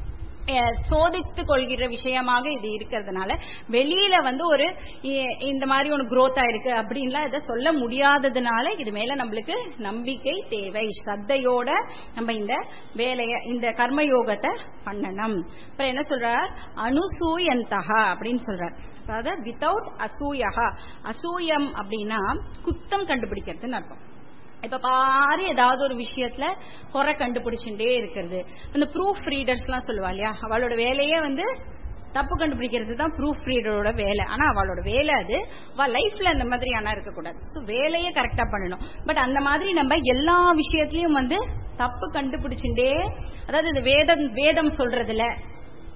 சோதித்துக் கொள்கிற விஷயமாக இது இருக்கிறதுனால வெளியில வந்து ஒரு இந்த மாதிரி ஒரு growth இருக்கு அப்படின்லாம் இதை சொல்ல முடியாததுனால இது மேல நம்மளுக்கு நம்பிக்கை தேவை. ஸ்ரத்தையோட நம்ம இந்த வேலைய இந்த கர்மயோகத்தை பண்ணணும். அப்புறம் என்ன சொல்றார், அனுசூயந்தஹா அப்படின்னு சொல்றார். அதாவது வித்தவுட் அசூயஹா. அசூயம் அப்படின்னா குத்தம் கண்டுபிடிக்கிறதுன்னு அர்த்தம். இப்ப பாரு ஏதாவது ஒரு விஷயத்துல குறை கண்டுபிடிச்சுட்டே இருக்கிறது. அந்த ப்ரூஃப் ரீடர்ஸ் எல்லாம் சொல்லுவா இல்லையா, அவளோட வேலையே வந்து தப்பு கண்டுபிடிக்கிறது தான் ப்ரூஃப் ரீடரோட வேலை. ஆனா அவளோட வேலை அது, அவள் லைஃப்ல அந்த மாதிரி ஆனா இருக்கக்கூடாது. ஸோ வேலையே கரெக்டா பண்ணணும். பட் அந்த மாதிரி நம்ம எல்லா விஷயத்திலயும் வந்து தப்பு கண்டுபிடிச்சுட்டே, அதாவது இந்த வேதம் சொல்றதுல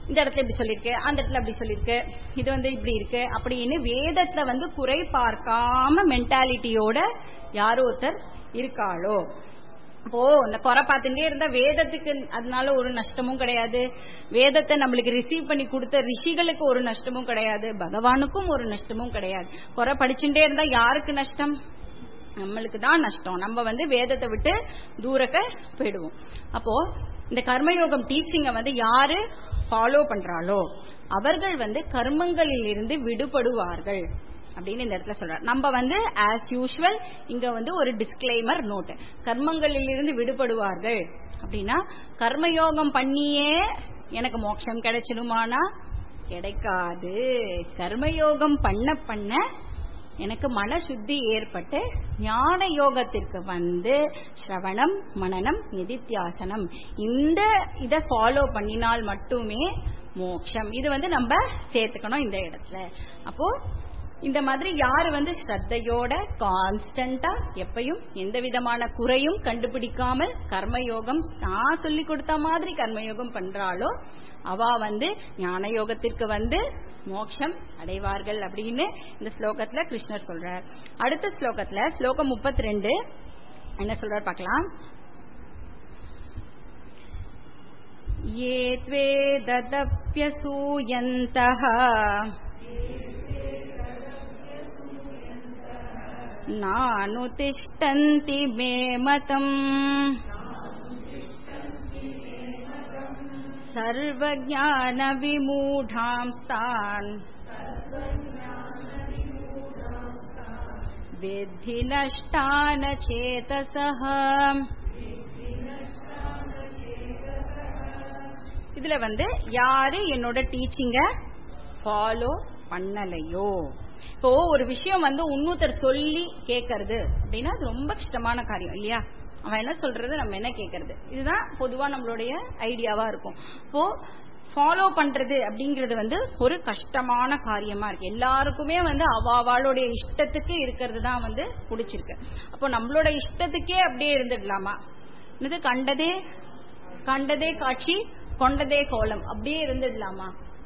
இந்த இடத்துல இப்படி சொல்லிருக்கு, அந்த இடத்துல அப்படி சொல்லிருக்கு, இது வந்து இப்படி இருக்கு அப்படின்னு வேதத்துல வந்து குறை பார்க்காம மென்டாலிட்டியோட யாரோ ஒருத்தர் இருக்காளோ, அப்போ இந்த குறை பார்த்துட்டே இருந்தா வேதத்துக்கு அதனால ஒரு நஷ்டமும் கிடையாது, வேதத்தை நம்மளுக்கு ரிசீவ் பண்ணி கொடுத்த ரிஷிகளுக்கு ஒரு நஷ்டமும் கிடையாது, பகவானுக்கும் ஒரு நஷ்டமும் கிடையாது. குறை படிச்சுட்டே இருந்தா யாருக்கு நஷ்டம்? நம்மளுக்கு தான் நஷ்டம். நம்ம வந்து வேதத்தை விட்டு தூரக்க போயிடுவோம். அப்போ இந்த கர்மயோகம் டீச்சிங்க வந்து யாரு ஃபாலோ பண்றாளோ அவர்கள் வந்து கர்மங்களில் இருந்து விடுபடுவார்கள் அப்படின்னு இந்த இடத்துல சொல்றாரு. நம்ம வந்து ஆஸ் யூஷுவல் இங்க வந்து ஒரு டிஸ்க்ளைமர் நோட், கர்மங்களில் இருந்து விடுபடுவார்கள் அப்படின்னா கர்மயோகம் பண்ணியே எனக்கு மோட்சம் கிடைச்சிடுமானா கிடைக்காது. கர்மயோகம் பண்ண பண்ண எனக்கு மன சுத்தி ஏற்பட்டு ஞான யோகத்திற்கு வந்து ஸ்ரவணம் மனனம் நிதித்தியாசனம் இந்த இதை ஃபாலோ பண்ணினால் மட்டுமே மோட்சம். இது வந்து நம்ம சேர்த்துக்கணும் இந்த இடத்துல. அப்போ இந்த மாதிரி யாரு வந்து ஸ்ரத்தையோட கான்ஸ்டன்டா எப்பயும் எந்த விதமான குறையும் கண்டுபிடிக்காமல் கர்மயோகம் நான் சொல்லி கொடுத்த மாதிரி கர்மயோகம் பண்றாளோ அவ வந்து ஞான யோகத்திற்கு வந்து மோட்சம் அடைவார்கள் அப்படின்னு இந்த ஸ்லோகத்துல கிருஷ்ணர் சொல்றார். அடுத்த ஸ்லோகத்துல ஸ்லோகம் 32 என்ன சொல்றார் பார்க்கலாம். ये त्वेदप्यसूयन्तः नानुतिष्ठन्ति मे मतम् सर्वज्ञानविमूढांस्तान् विद्धि नष्टान चेतसः. இதுல வந்து யாரு என்னோட டீச்சிங்க ஃபாலோ பண்ணலையோ, இப்போ ஒரு விஷயம் வந்து இன்னொருத்தர் சொல்லி கேட்கறது அப்படின்னா அது ரொம்ப கஷ்டமான காரியம் இல்லையா? அவன் என்ன சொல்றது நம்ம என்ன கேட்கறது, இதுதான் பொதுவா நம்மளுடைய ஐடியாவா இருக்கும். இப்போ ஃபாலோ பண்றது அப்படிங்கறது வந்து ஒரு கஷ்டமான காரியமா இருக்கு. எல்லாருக்குமே வந்து அவளுடைய இஷ்டத்துக்கு இருக்கிறது தான் வந்து பிடிச்சிருக்கு. அப்போ நம்மளோட இஷ்டத்துக்கே அப்படியே இருந்துடலாமா? இது கண்டதே காட்சி கொண்டதே கோலம் அப்படியே இருந்துடலாமா?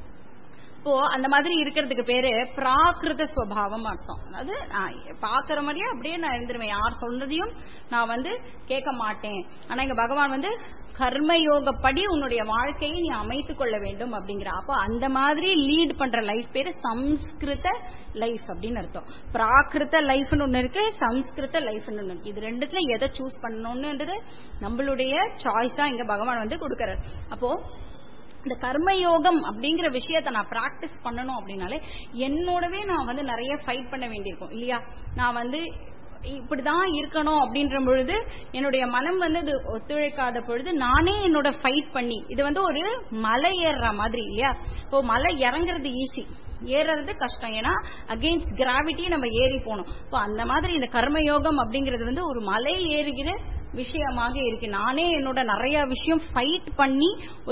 இப்போ அந்த மாதிரி இருக்கிறதுக்கு பேரு பிராகிருத ஸ்வபாவம் அர்த்தம். அதாவது நான் பாக்குற மாதிரியே அப்படியே நான் இருந்துருவேன், யார் சொன்னதையும் நான் வந்து கேட்க மாட்டேன். ஆனா இங்க பகவான் வந்து கர்மயோகப்படி உன்னுடைய வாழ்க்கையை நீ அமைத்துக் கொள்ள வேண்டும் அப்படிங்கிற. அப்போ அந்த மாதிரி லீட் பண்ற லைஃப் பேரு சம்ஸ்கிருத லைஃப் அப்படின்னு அர்த்தம். பிராகிருத லைஃப்னு ஒண்ணு இருக்கு, சம்ஸ்கிருத லைஃப்னு ஒண்ணு இருக்கு. இது ரெண்டுத்துல எதை சூஸ் பண்ணணும்ன்றது நம்மளுடைய சாய்ஸா இங்க பகவான் வந்து கொடுக்கறாரு. அப்போ இந்த கர்மயோகம் அப்படிங்கிற விஷயத்த நான் பிராக்டிஸ் பண்ணணும் அப்படின்னாலே என்னோடவே நான் வந்து நிறைய ஃபைட் பண்ண வேண்டியிருக்கும் இல்லையா? நான் வந்து இப்படிதான் இருக்கணும் அப்படின்ற பொழுது என்னுடைய மனம் வந்து அது ஒத்துழைக்காத பொழுது நானே என்னோட ஃபைட் பண்ணி, இது வந்து ஒரு மலை ஏறுற மாதிரி இல்லையா? இப்போ மலை இறங்குறது ஈஸி, ஏறது கஷ்டம். ஏன்னா அகெயின்ஸ்ட் கிராவிட்டி நம்ம ஏறி போகணும். இப்போ அந்த மாதிரி இந்த கர்மயோகம் அப்படிங்கிறது வந்து ஒரு மலை ஏறுகிற விஷயமாக இருக்கு. நானே என்னோட நிறைய விஷயம் ஃபைட் பண்ணி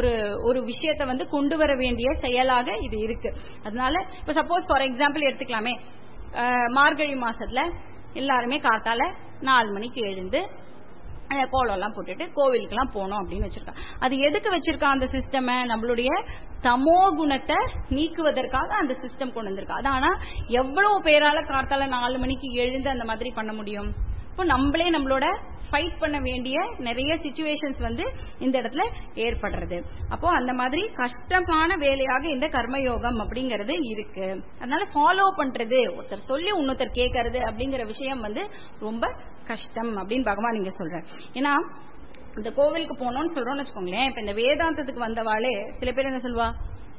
ஒரு விஷயத்தை வந்து கொண்டு வர வேண்டிய செயலாக இது இருக்கு. அதனால இப்ப சப்போஸ் ஃபார் எக்ஸாம்பிள் எடுத்துக்கலாமே, மார்கழி மாசத்துல எல்லாருமே காத்தால 4 மணிக்கு எழுந்து கோலம் எல்லாம் போட்டுட்டு கோவிலுக்கு எல்லாம் போனோம் அப்படின்னு வச்சிருக்கான். அது எதுக்கு வச்சிருக்கான் அந்த சிஸ்டம்? நம்மளுடைய தமோ குணத்தை நீக்குவதற்காக அந்த சிஸ்டம் கொண்டு வந்திருக்கா. ஆனா எவ்வளவு பேரால காத்தால 4 மணிக்கு எழுந்து அந்த மாதிரி பண்ண முடியும்? இப்போ நம்மளே நம்மளோட ஃபைட் பண்ண வேண்டிய நிறைய சிச்சுவேஷன்ஸ் வந்து இந்த இடத்துல ஏற்படுறது. அப்போ அந்த மாதிரி கஷ்டமான வேலையாக இந்த கர்மயோகம் அப்படிங்கறது இருக்கு. அதனால ஃபாலோ பண்றது, ஒருத்தர் சொல்லி இன்னொருத்தர் கேட்கறது அப்படிங்கிற விஷயம் வந்து ரொம்ப கஷ்டம் அப்படின்னு பகவான் இங்க சொல்ற. ஏன்னா இந்த கோவிலுக்கு போனோம்னு சொல்றோம்னு வச்சுக்கோங்களேன், இப்ப இந்த வேதாந்தத்துக்கு வந்தவாளே சில பேர் என்ன சொல்வா,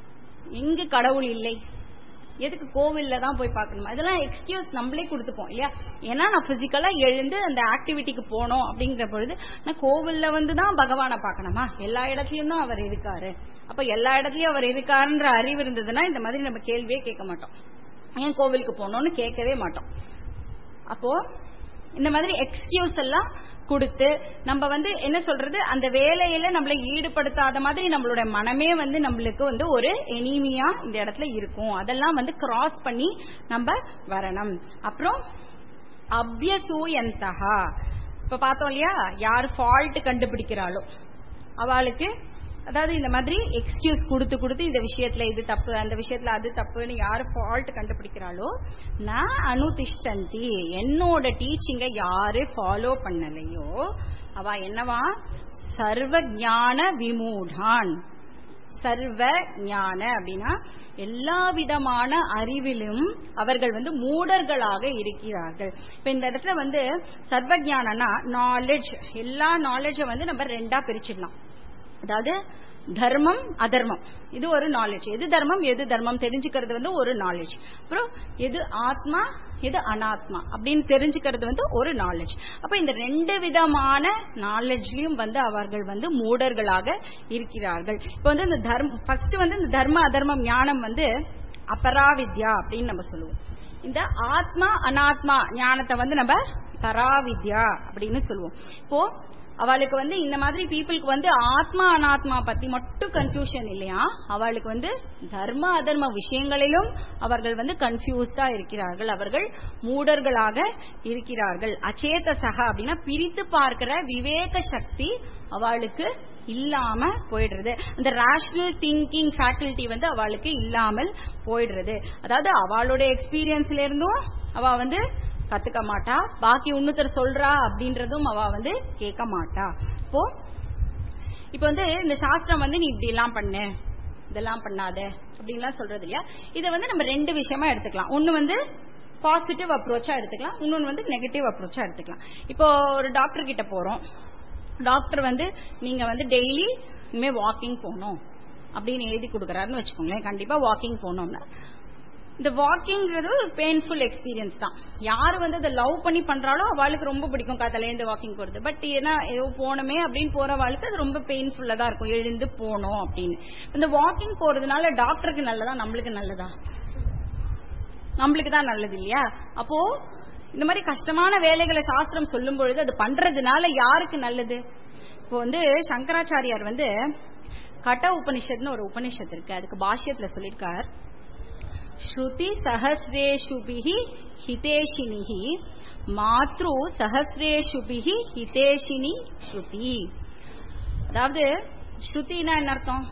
எங்க கடவுள் இல்லை, எதுக்கு கோவில்ல தான் போய் பார்க்கணும், இதெல்லாம் எக்ஸ்கியூஸ் நம்மளே கொடுத்துப்போம் இல்லையா? ஏன்னா நான் பிசிக்கலா எழுந்து அந்த ஆக்டிவிட்டிக்கு போனோம் அப்படிங்கிற பொழுது நான் கோவில்ல வந்துதான் பகவானை பார்க்கணுமா? எல்லா இடத்துலயும் தான் அவர் இருக்காரு. அப்ப எல்லா இடத்துலயும் அவர் இருக்காருன்ற அறிவு இருந்ததுன்னா இந்த மாதிரி நம்ம கேள்வியே கேட்க மாட்டோம். ஏன் கோவிலுக்கு போனோம்னு கேட்கவே மாட்டோம். அப்போ இந்த மாதிரி எக்ஸ்கியூஸ் எல்லாம் கொடுத்து நம்ம வந்து என்ன சொல்றது, அந்த வேலையில நம்மளை ஈடுபடுத்தாத மாதிரி நம்மளோட மனமே வந்து நம்மளுக்கு வந்து ஒரு எனிமியா இந்த இடத்துல இருக்கும். அதெல்லாம் வந்து கிராஸ் பண்ணி நம்ம வரணும். அப்புறம் அபியசூயந்தகா, இப்ப பார்த்தோம் இல்லையா, யார் ஃபால்ட் கண்டுபிடிக்கிறாளோ அவளுக்கு அதாவது இந்த மாதிரி எக்ஸ்கியூஸ் கொடுத்து கொடுத்து இந்த விஷயத்துல இது தப்பு, அந்த விஷயத்துல அது தப்புன்னு யாரு ஃபால்ட் கண்டுபிடிக்கிறாளோ, நான் அனுதிஷ்டந்தி, என்னோட டீச்சிங்க யாரு ஃபாலோ பண்ணலையோ அவ என்னவா, சர்வ ஞான விமூடான். சர்வ ஞான அப்படின்னா எல்லா விதமான அறிவிலும் அவர்கள் மூடர்களாக இருக்கிறார்கள். இப்ப இந்த இடத்துல சர்வ ஞானம்னா நாலேஜ், எல்லா நாலேஜை நம்ம ரெண்டா பிரிச்சிடலாம். அதாவது தர்மம் அதர்மம், இது ஒரு நாலேஜ். எது தர்மம் எது தர்மம் தெரிஞ்சுக்கிறது ஒரு நாலேஜ். அப்புறம் எது ஆத்மா எது அனாத்மா அப்படின்னு தெரிஞ்சுக்கிறது ஒரு நாலேஜ். அப்ப இந்த ரெண்டு விதமான நாலேஜ்லயும் அவர்கள் மூடர்களாக இருக்கிறார்கள். இப்ப இந்த தர்மம் ஃபர்ஸ்ட் இந்த தர்ம அதர்மம் ஞானம் அபராவித்யா அப்படின்னு நம்ம சொல்லுவோம். இந்த ஆத்மா அனாத்மா ஞானத்தை நம்ம பராவித்யா அப்படின்னு சொல்லுவோம். இப்போ அவளுக்கு இந்த மாதிரி பீப்புளுக்கு ஆத்மா அனாத்மா பத்தி மட்டும் கன்ஃபியூஷன் இல்லையா, அவளுக்கு தர்ம அதர்ம விஷயங்களிலும் அவர்கள் கன்ஃபியூஸ்டா இருக்கிறார்கள், அவர்கள் மூடர்களாக இருக்கிறார்கள். அச்சேதசக அப்படின்னா பிரித்து பார்க்கிற விவேக சக்தி அவளுக்கு இல்லாம போயிடுறது. அந்த ரேஷனல் திங்கிங் ஃபேக்கல்டி அவளுக்கு இல்லாமல் போயிடுறது. அதாவது அவளோட எக்ஸ்பீரியன்ஸ்ல இருந்தும் அவ கத்துக்க மாட்டா, பாக்கி இன்னொருத்தர் சொல்றா அப்படின்றதும் அவ கேட்க மாட்டா. இப்போ இந்த சாஸ்திரம் நீ இப்படி எல்லாம் பண்ணு இதெல்லாம் பண்ணாத அப்படின்லாம் சொல்றது இல்லையா. இதை நம்ம ரெண்டு விஷயமா எடுத்துக்கலாம். ஒண்ணு பாசிட்டிவ் அப்ரோச்சா எடுத்துக்கலாம், இன்னொன்னு நெகட்டிவ் அப்ரோச்சா எடுத்துக்கலாம். இப்போ ஒரு டாக்டர் கிட்ட போறோம், டாக்டர் நீங்க டெய்லி இனிமே வாக்கிங் போகணும் அப்படின்னு எழுதி கொடுக்கறாருன்னு வச்சுக்கோங்களேன். கண்டிப்பா வாக்கிங் போனோம்னா இந்த வாக்கிங்கிறது ஒரு பெயின்ஃபுல் எக்ஸ்பீரியன்ஸ் தான். யாரு அதை லவ் பண்ணி பண்றாலோ அவளுக்கு ரொம்ப பிடிக்கும் காத்தாலேருந்து வாக்கிங் போறது. பட் ஏன்னா ஏதோ போனமே அப்படின்னு போறவாளுக்கு அது ரொம்ப பெயின்ஃபுல்லா தான் இருக்கும், எழுந்து போனோம் அப்படின்னு. இந்த வாக்கிங் போறதுனால டாக்டருக்கு நல்லதா நம்மளுக்கு நல்லதா? நம்மளுக்கு தான் நல்லது இல்லையா. அப்போ இந்த மாதிரி கஷ்டமான வேலைகளை சாஸ்திரம் சொல்லும் பொழுது அது பண்றதுனால யாருக்கு நல்லது? இப்போ சங்கராச்சாரியார் கட உபனிஷத்னு ஒரு உபனிஷத்து இருக்கு, அதுக்கு பாஷ்யத்துல சொல்லியிருக்கார், ஸ்ருதி சஹஸ்ரேஷுபிஹி ஹிதேஷினிஹி மாத்ரு சஹஸ்ரேஷுபிஹி ஹிதேஷினி ஸ்ருதி. அதாவது ஸ்ருதினா என்ன அர்த்தம்?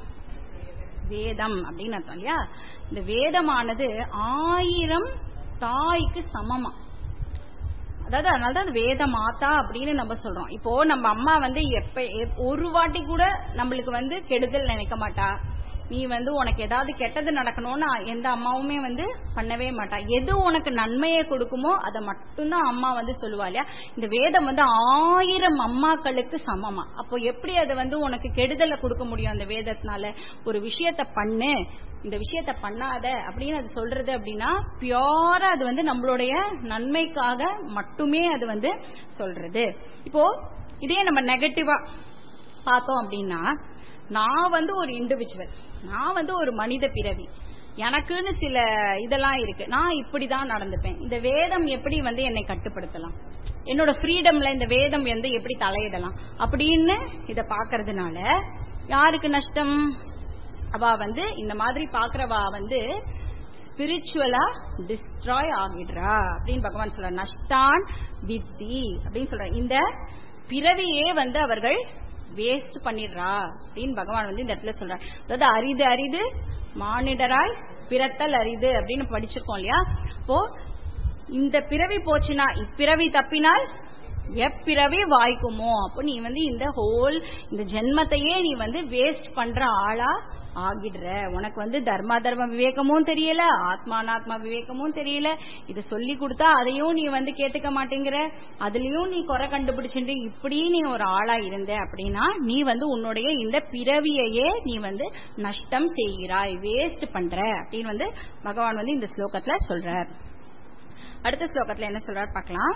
வேதம் அப்படின்னு அர்த்தம் இல்லையா. இந்த வேதமானது 1000 தாய்க்கு சமமா. அதாவது அதனாலதான் அது வேத மாதா அப்படின்னு நம்ம சொல்றோம். இப்போ நம்ம அம்மா எப்ப ஒரு வாட்டி கூட நம்மளுக்கு கெடுதல் நினைக்க மாட்டா. நீ உனக்கு ஏதாவது கெட்டது நடக்கணும்னு எந்த அம்மாவுமே பண்ணவே மாட்டா. எது உனக்கு நன்மையை கொடுக்குமோ அதை மட்டும்தான் அம்மா சொல்லுவா இல்லையா. இந்த வேதம் 1000 அம்மாக்களுக்கு சமமா. அப்போ எப்படி அது உனக்கு கெடுதலை கொடுக்க முடியும்? அந்த வேதத்தினால ஒரு விஷயத்த பண்ணு, இந்த விஷயத்த பண்ணாத அப்படின்னு அது சொல்றது அப்படின்னா பியூரா அது நம்மளுடைய நன்மைக்காக மட்டுமே அது சொல்றது. இப்போ இதே நம்ம நெகட்டிவா பார்த்தோம் அப்படின்னா, நான் ஒரு இண்டிவிஜுவல், நான் ஒரு மனித பிறவி, எனக்குன்னு சில இதெல்லாம் இருக்கு, நான் இப்படிதான் நடந்துப்பேன். இந்த வேதம் எப்படி என்னை கட்டுப்படுத்தலாம், என்னோட ஃப்ரீடம்ல இந்த வேதம் எப்படி தலையிடலாம் அப்படின்னு இத பாக்குறதுனால யாருக்கு நஷ்டம்? அவ இந்த மாதிரி பாக்குறவா ஸ்பிரிச்சுவலா டிஸ்ட்ராய் ஆகிடுறா அப்படின்னு பகவான் சொல்ற. நஷ்டான் வித்தி அப்படின்னு சொல்ற. இந்த பிறவியே அவர்கள் வேஸ்ட் பண்ணிடுறா அப்படின்னு பகவான் இந்த இடத்துல சொல்றார். அதாவது அரிது அரிது மானிடராய் பிறத்தல் அரிது அப்படின்னு படிச்சிருக்கோம் இல்லையா. இப்போ இந்த பிறவி போச்சுன்னா, இப்பிறவி தப்பினால் எப்பிறவி வாய்க்குமோ. அப்போ நீ இந்த ஹோல் இந்த ஜென்மத்தையே நீ வேஸ்ட் பண்ற ஆளா ஆகிடுற. உனக்கு தர்ம தர்ம விவேகமும் தெரியல, ஆத்மானாத்மா விவேகமும் தெரியல. இத சொல்லி கொடுத்தா அதையும் நீ கேட்டுக்க மாட்டேங்கிற, அதுலயும் நீ குறை கண்டுபிடிச்சுட்டு இப்படி நீ ஒரு ஆளா இருந்த அப்படின்னா நீ உன்னுடைய இந்த பிறவியையே நீ நஷ்டம் செய்கிறாய், வேஸ்ட் பண்ற அப்படின்னு பகவான் இந்த ஸ்லோகத்துல சொல்றார். அடுத்த ஸ்லோகத்துல என்ன சொல்றார் பார்க்கலாம்.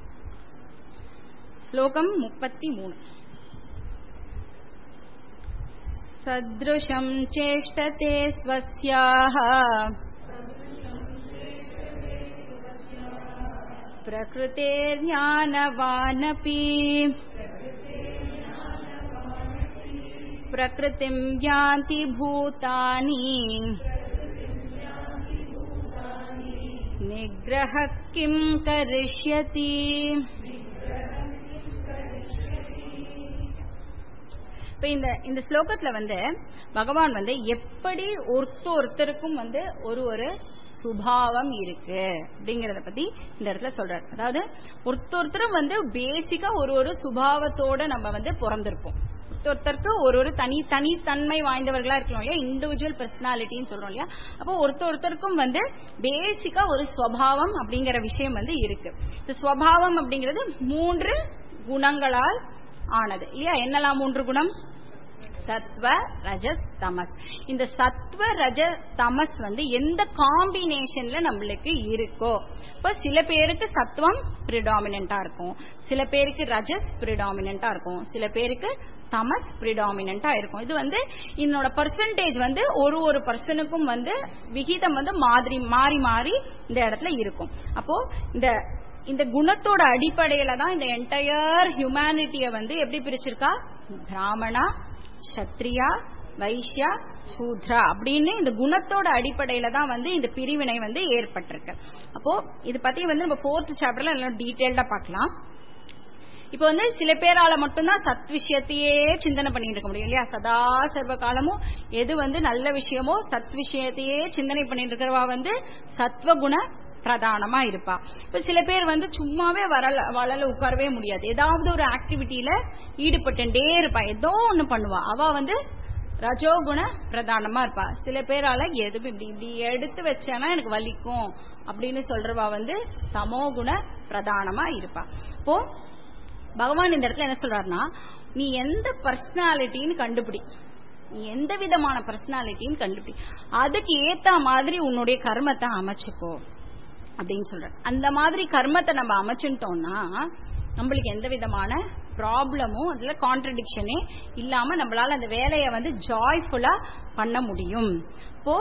ஸ்லோகம் 33. சத்ருஷம் சேஷ்டதே ஸ்வஸ்யாஹ பிரக்ருதேர் ஞானவானபி பிரக்ருதிம் யாந்தி பூதானி நிக்ரஹ கிம் கரிஷ்யதி. இப்ப இந்த ஸ்லோகத்துல வந்து பகவான் வந்து எப்படி ஒருத்தருக்கும் வந்து ஒரு சுபாவம் இருக்கு அப்படிங்கறத பத்தி இந்த இடத்துல சொல்றாரு. அதாவது ஒருத்தரும் வந்து பேசிக்கா ஒரு சுபாவத்தோட நம்ம வந்து பிறந்திருப்போம். ஒருத்தருக்கு ஒரு தனித்தன்மை வாய்ந்தவர்களா இருக்கணும் இல்லையா, இண்டிவிஜுவல் பர்சனாலிட்டின்னு சொல்றோம் இல்லையா. அப்போ ஒருத்தருக்கும் வந்து பேசிக்கா ஒரு ஸ்வபாவம் அப்படிங்கிற விஷயம் வந்து இருக்கு. இந்த ஸ்வபாவம் அப்படிங்கிறது 3 குணங்களால் ஆனது இல்லையா. என்னெல்லாம் 3 குணம்? சத்வ ரஜஸ் தமஸ். இந்த சத்வ ரஜ தமஸ் வந்து எந்த காம்பினேஷன்ல நம்மளுக்கு இருக்கோ, இப்ப சில பேருக்கு சத்வம் பிரிடாமினண்டா இருக்கும், சில பேருக்கு ரஜஸ் பிரிடாமினண்டா இருக்கும், சில பேருக்கு தமஸ் பிரிடாமினண்டா இருக்கும். இது வந்து என்னோட பர்சன்டேஜ் வந்து ஒரு பர்சனுக்கும் வந்து விகிதம் வந்து மாறி மாறி இந்த இடத்துல இருக்கும். அப்போ இந்த குணத்தோட அடிப்படையில தான் இந்த என்டையர் ஹியூமனிட்டிய வந்து எப்படி பிரிச்சிருக்கா, பிராமணா, சத்ரியா, வைஷ்யா, சூத்ரா அப்படின்னு இந்த குணத்தோட அடிப்படையில தான் வந்து இந்த பிரிவினை வந்து ஏற்பட்டிருக்கு. அப்போ இது பத்தி வந்து நம்ம 4th சாப்டர்ல எல்லாம் டீடைல்டா பார்க்கலாம். இப்ப வந்து சில பேரால மட்டும்தான் சத் விஷயத்தையே சிந்தனை பண்ணிட்டு இருக்க முடியும் இல்லையா. சதா சர்வ காலமும் எது வந்து நல்ல விஷயமோ சத் விஷயத்தையே சிந்தனை பண்ணிட்டு இருக்கிறவா வந்து சத்வகுண பிரதானமா இருப்பா. இப்ப சில பேர் வந்து சும்மாவே வளல உட்காரவே முடியாது, ஏதாவது ஒரு ஆக்டிவிட்டியில ஈடுபட்டே இருப்பா, ஏதோ ஒண்ணு பண்ணுவா, அவ வந்து ரஜோகுண பிரதானமா இருப்பா. சில பேரால எதுவும் இப்படி எடுத்து வச்சேன்னா எனக்கு வலிக்கும் அப்படின்னு சொல்றவா வந்து தமோகுண பிரதானமா இருப்பா. இப்போ பகவான் இந்த இடத்துல என்ன சொல்றாருன்னா, நீ எந்த பர்சனாலிட்டின்னு கண்டுபிடி, நீ எந்த விதமான பர்சனாலிட்டின்னு கண்டுபிடி, அதுக்கு ஏத்த மாதிரி உன்னுடைய கர்மத்தை அமைச்சுக்கோ அப்படின்னு சொல்ற. அந்த மாதிரி கர்மத்தை நம்ம அமைச்சுட்டோம்னா நம்மளுக்கு எந்த விதமான ப்ராப்ளமும் அதுல கான்ட்ரடிக்ஷனே இல்லாம நம்மளால அந்த வேலையை வந்து ஜாய்ஃபுல்லா பண்ண முடியும். இப்போ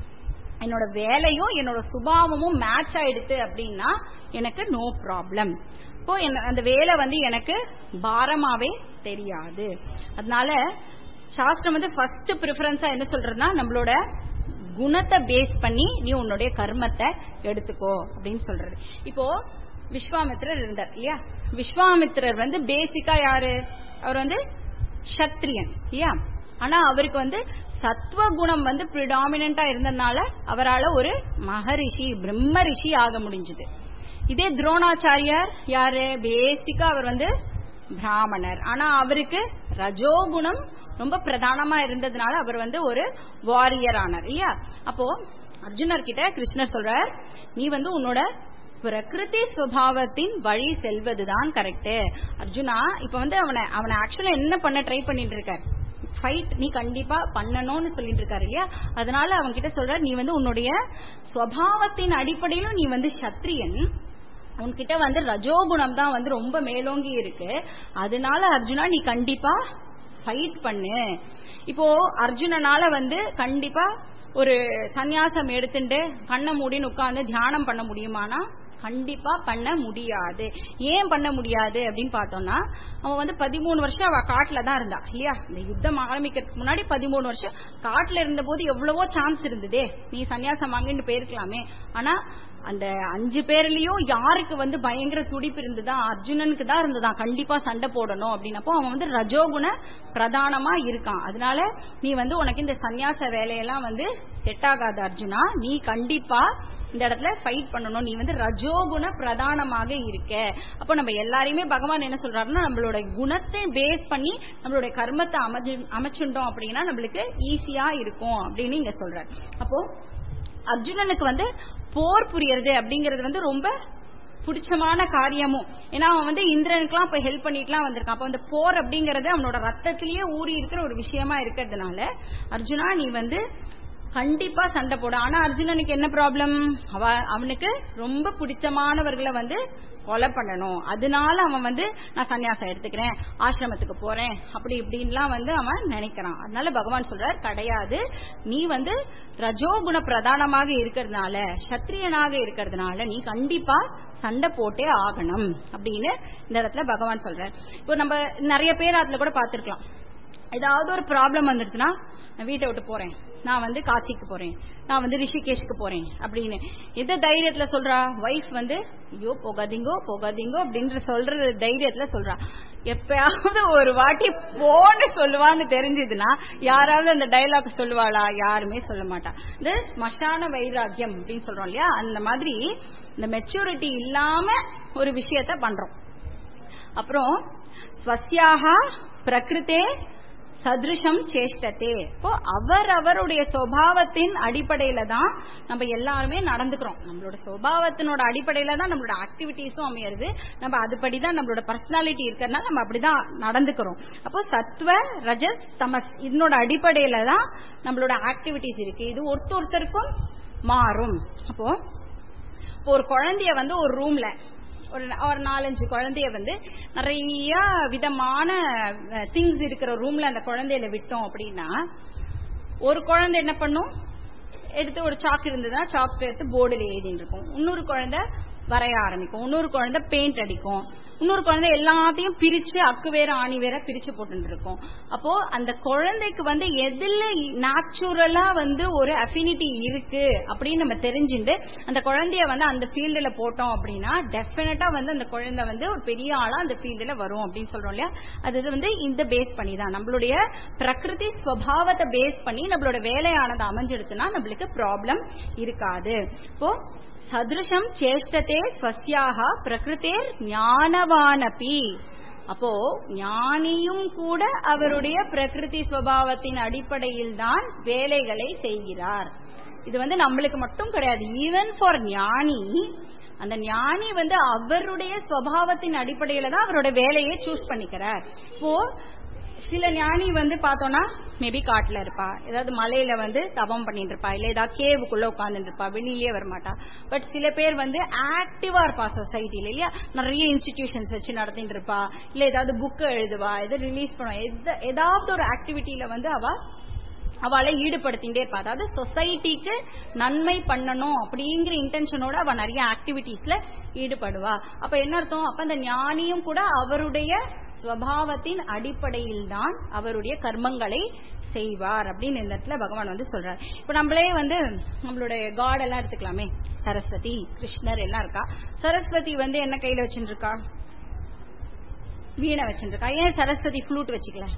என்னோட வேலையும் என்னோட சுபாவமும் மேட்ச் ஆயிடுது அப்படின்னா எனக்கு நோ ப்ராப்ளம். இப்போ அந்த வேலை வந்து எனக்கு பாரமாவே தெரியாது. அதனால சாஸ்திரம் வந்து ஃபர்ஸ்ட் ப்ரிஃபரன்ஸா என்ன சொல்றதுன்னா, நம்மளோட குணத்தை பேஸ் பண்ணி நீ உன்னுடைய கர்மத்தை எடுத்துக்கோ அப்படின்னு சொல்றது. இப்போ விஸ்வாமித்திரர் இருந்தார் இல்லையா. விஸ்வாமித்திரர் வந்து பேசிக்கா யாரு, அவர் வந்து சத்திரியன் இல்லையா. ஆனா அவருக்கு வந்து சத்வ குணம் வந்து பிரிடாமினண்டா இருந்ததுனால அவரால் ஒரு மகரிஷி பிரம்ம ரிஷி ஆக முடிஞ்சது. இதே துரோணாச்சாரியார் யாரு, பேசிக்கா அவர் வந்து பிராமணர், ஆனா அவருக்கு ரஜோகுணம் ரொம்ப பிரதானமா இருந்ததுனால அவர் வந்து ஒரு வாரியர் ஆனார் இல்லையா. அப்போ அர்ஜுனர் கிட்ட கிருஷ்ணர் சொல்றார், நீ வந்து உன்னோட பிரகிருதி சுபாவத்தின் வழி செல்வதுதான் கரெக்ட். அர்ஜுனா இப்ப வந்து அவனை ஆக்சுவலா என்ன பண்ண ட்ரை பண்ணிட்டு இருக்காரு, ஃபைட் நீ கண்டிப்பா பண்ணணும்னு சொல்லிட்டு இருக்காரு இல்லையா. அதனால அவங்க கிட்ட சொல்ற, நீ வந்து உன்னுடைய சுபாவத்தின் அடிப்படையிலும் நீ வந்து சத்திரியன், உன்கிட்ட வந்து ரஜோகுணம் தான் வந்து ரொம்ப மேலோங்கி இருக்கு, அதனால அர்ஜுனா நீ கண்டிப்பா ஃபைட் பண்ணு. இப்போ அர்ஜுனனால வந்து கண்டிப்பா ஒரு சந்நியாசம் எடுத்துட்டு கண்ணை மூடின்னு உட்கார்ந்து தியானம் பண்ண முடியுமானா கண்டிப்பா பண்ண முடியாது. ஏன் பண்ண முடியாது அப்படின்னு பார்த்தோம்னா, அவன் வந்து 13 வருஷம் அவ காட்டுல தான் இருந்தா இல்லையா. இந்த யுத்தம் ஆரம்பிக்கிறதுக்கு முன்னாடி 13 வருஷம் காட்டுல இருந்த போது எவ்வளவோ சான்ஸ் இருந்ததே, நீ சன்னியாசம் வாங்கிட்டு போயிருக்கலாமே. ஆனா அந்த 5 பேர்லயும் யாருக்கு வந்து பயங்கர துடிப்பு இருந்ததா, அர்ஜுனனுக்கு தான் இருந்ததா கண்டிப்பா சண்டை போடணும் அப்படின்னப்போ அவன் வந்து ரஜோகுண பிரதானமா இருக்கான். அதனால நீ வந்து உனக்கு இந்த சன்னியாச வேலையெல்லாம் வந்து செட் ஆகாது அர்ஜுனா, நீ கண்டிப்பா இந்த இடத்துல ஃபைட் பண்ணணும், நீ வந்து ரஜோகுண பிரதானமாக இருக்க. அப்போ நம்ம எல்லாரையுமே பகவான் என்ன சொல்றாருன்னா, நம்மளோட குணத்தை பேஸ் பண்ணி நம்மளுடைய கர்மத்தை அமைச்சுட்டோம் அப்படின்னா நம்மளுக்கு ஈஸியா இருக்கும் அப்படின்னு இங்க சொல்றாரு. அப்போ அர்ஜுனனுக்கு வந்து போர் புரியறது அப்படிங்கறது வந்து ரொம்ப பிடிச்சமான காரியமும், ஏன்னா அவன் வந்து இந்திரனுக்குலாம் இப்ப ஹெல்ப் பண்ணிட்டுலாம் வந்திருக்கான். அப்ப அந்த போர் அப்படிங்கறது அவனோட ரத்தத்திலேயே ஊறி இருக்கிற ஒரு விஷயமா இருக்கிறதுனால அர்ஜுனா நீ வந்து கண்டிப்பா சண்டை போட. ஆனா அர்ஜுனனுக்கு என்ன ப்ராப்ளம், அவனுக்கு ரொம்ப பிடிச்சமானவர்களை வந்து கொலை பண்ணணும், அதனால அவன் வந்து நான் சன்னியாசம் எடுத்துக்கிறேன், ஆசிரமத்துக்கு போறேன் அப்படி இப்படின்லாம் வந்து அவன் நினைக்கிறான். அதனால பகவான் சொல்றார், கிடையாது, நீ வந்து ரஜோகுண பிரதானமாக இருக்கிறதுனால சத்திரியனாக இருக்கிறதுனால நீ கண்டிப்பா சண்டை போட்டே ஆகணும் அப்படின்னு இந்த இடத்துல பகவான் சொல்றார். இப்போ நம்ம நிறைய பேர் அதுல கூட பார்த்திருக்கலாம், ஏதாவது ஒரு ப்ராப்ளம் வந்துடுச்சுன்னா நான் வீட்டை விட்டு போறேன், நான் வந்து காசிக்கு போறேன், நான் வந்து ரிஷிகேஷ்க்கு போறேன் அப்படின்னு எந்த தைரியத்துல சொல்றா? வைஃப் வந்து ஐயோ போகாதீங்கோ போகாதீங்கோ அப்படின்ற சொல்ற தைரியத்துல சொல்றா. எப்பயாவது ஒரு வாட்டி போன்னு சொல்லுவான்னு தெரிஞ்சதுன்னா யாராவது அந்த டைலாக் சொல்லுவாளா? யாருமே சொல்ல மாட்டா. இந்த ஸ்மசான வைராக்கியம் அப்படின்னு சொல்றோம் இல்லையா, அந்த மாதிரி இந்த மெச்சூரிட்டி இல்லாம ஒரு விஷயத்த பண்றோம். அப்புறம் ஸ்வஸ்யாக பிரகிருதே சதிருஷம் சேஷ்டத்தே. இப்போ அவருடைய சுபாவத்தின் அடிப்படையில தான் நம்ம எல்லாருமே நடந்துக்கிறோம். நம்மளோட சுபாவத்தினோட அடிப்படையில தான் நம்மளோட ஆக்டிவிட்டிஸும் அமையிறது. நம்ம அதுபடிதான் நம்மளோட பர்சனாலிட்டி இருக்கிறதுனால நம்ம அப்படிதான் நடந்துக்கிறோம். அப்போ சத்வ ரஜஸ் தமஸ் இதனோட அடிப்படையில தான் நம்மளோட ஆக்டிவிட்டிஸ் இருக்கு. இது ஒருத்தருக்கும் மாறும். அப்போ ஒரு குழந்தைய வந்து ஒரு ரூம்ல ஒரு 4-5 குழந்தைய வந்து நிறைய விதமான திங்ஸ் இருக்கிற ரூம்ல அந்த குழந்தையில விட்டோம் அப்படின்னா ஒரு குழந்தை என்ன பண்ணும்? எடுத்து ஒரு சாக் இருந்ததுன்னா சாக் எடுத்து போர்டுல எழுதிட்டு இருக்கும். இன்னொரு குழந்தை வரைய ஆரம்பிக்கும், இன்னொரு குழந்தை பெயிண்ட் அடிக்கும், இன்னொரு குழந்தை எல்லாத்தையும் பிரிச்சு அக்கு வேற ஆணி வேற பிரிச்சு போட்டு இருக்கும். அப்போ அந்த குழந்தைக்கு வந்து எதுல நேச்சுரலா வந்து ஒரு அஃபினிட்டி இருக்கு அப்படின்னு நம்ம தெரிஞ்சுட்டு அந்த குழந்தைய வந்து அந்த ஃபீல்டுல போட்டோம் அப்படின்னா டெஃபினட்டா வந்து அந்த குழந்தை வந்து ஒரு பெரிய ஆளா அந்த ஃபீல்டுல வரும் அப்படின்னு சொல்றோம் இல்லையா. அது வந்து இந்த பேஸ் பண்ணி தான் நம்மளுடைய பிரகிருதி ஸ்வபாவத்தை பேஸ் பண்ணி நம்மளோட வேலையானது அமைஞ்சிடுச்சுன்னா நம்மளுக்கு ப்ராப்ளம் இருக்காது. இப்போ சதிருஷம் சேஷ்டத்தே ஸ்வஸ்யாக பிரகிருதேர் ஞானவானபி. அப்போ ஞானியும் கூட அவருடைய பிரகிருதி ஸ்வபாவத்தின் அடிப்படையில் தான் வேலைகளை செய்கிறார். இது வந்து நம்மளுக்கு மட்டும் கிடையாது, ஈவன் ஃபார் ஞானி. அந்த ஞானி வந்து அவருடைய ஸ்வபாவத்தின் அடிப்படையில தான் அவரோட வேலையை சூஸ் பண்ணிக்கிறார். இப்போ சில ஞானி வந்து பார்த்தோம்னா மேபி காட்டுல இருப்பா, ஏதாவது மலையில வந்து தபம் பண்ணிட்டு இருப்பா, இல்ல ஏதாவது கேவுக்குள்ள உட்கார்ந்துட்டு இருப்பா, வெளியே வரமாட்டா. பட் சில பேர் வந்து ஆக்டிவா இருப்பா சொசைட்டில இல்லையா, நிறைய இன்ஸ்டிடியூஷன்ஸ் வச்சு நடத்திட்டு இருப்பா, இல்ல ஏதாவது புக் எழுதுவா, ஏதாவது ரிலீஸ் பண்ணுவா, ஏதாவது ஒரு ஆக்டிவிட்டியில வந்து அவளை ஈடுபடுத்திட்டே இருப்பா. அதாவது சொசைட்டிக்கு நன்மை பண்ணணும் அப்படிங்கிற இன்டென்ஷனோட அவ நிறைய ஆக்டிவிட்டிஸ்ல ஈடுபடுவா. அப்ப என்ன அர்த்தம்? அப்ப அந்த ஞானியும் கூட அவருடைய ஸ்வபாவத்தின் அடிப்படையில் தான் அவருடைய கர்மங்களை செய்வார் அப்படின்னு இந்த இடத்துல பகவான் வந்து சொல்றார். இப்ப நம்மளே வந்து நம்மளுடைய காட் எல்லாம் எடுத்துக்கலாமே, சரஸ்வதி, கிருஷ்ணர் எல்லாம் இருக்கா. சரஸ்வதி வந்து என்ன கையில வச்சுட்டு இருக்கா? வீணை வச்சுட்டு இருக்கா. ஏன் சரஸ்வதி ஃப்ளூட் வச்சுக்கல?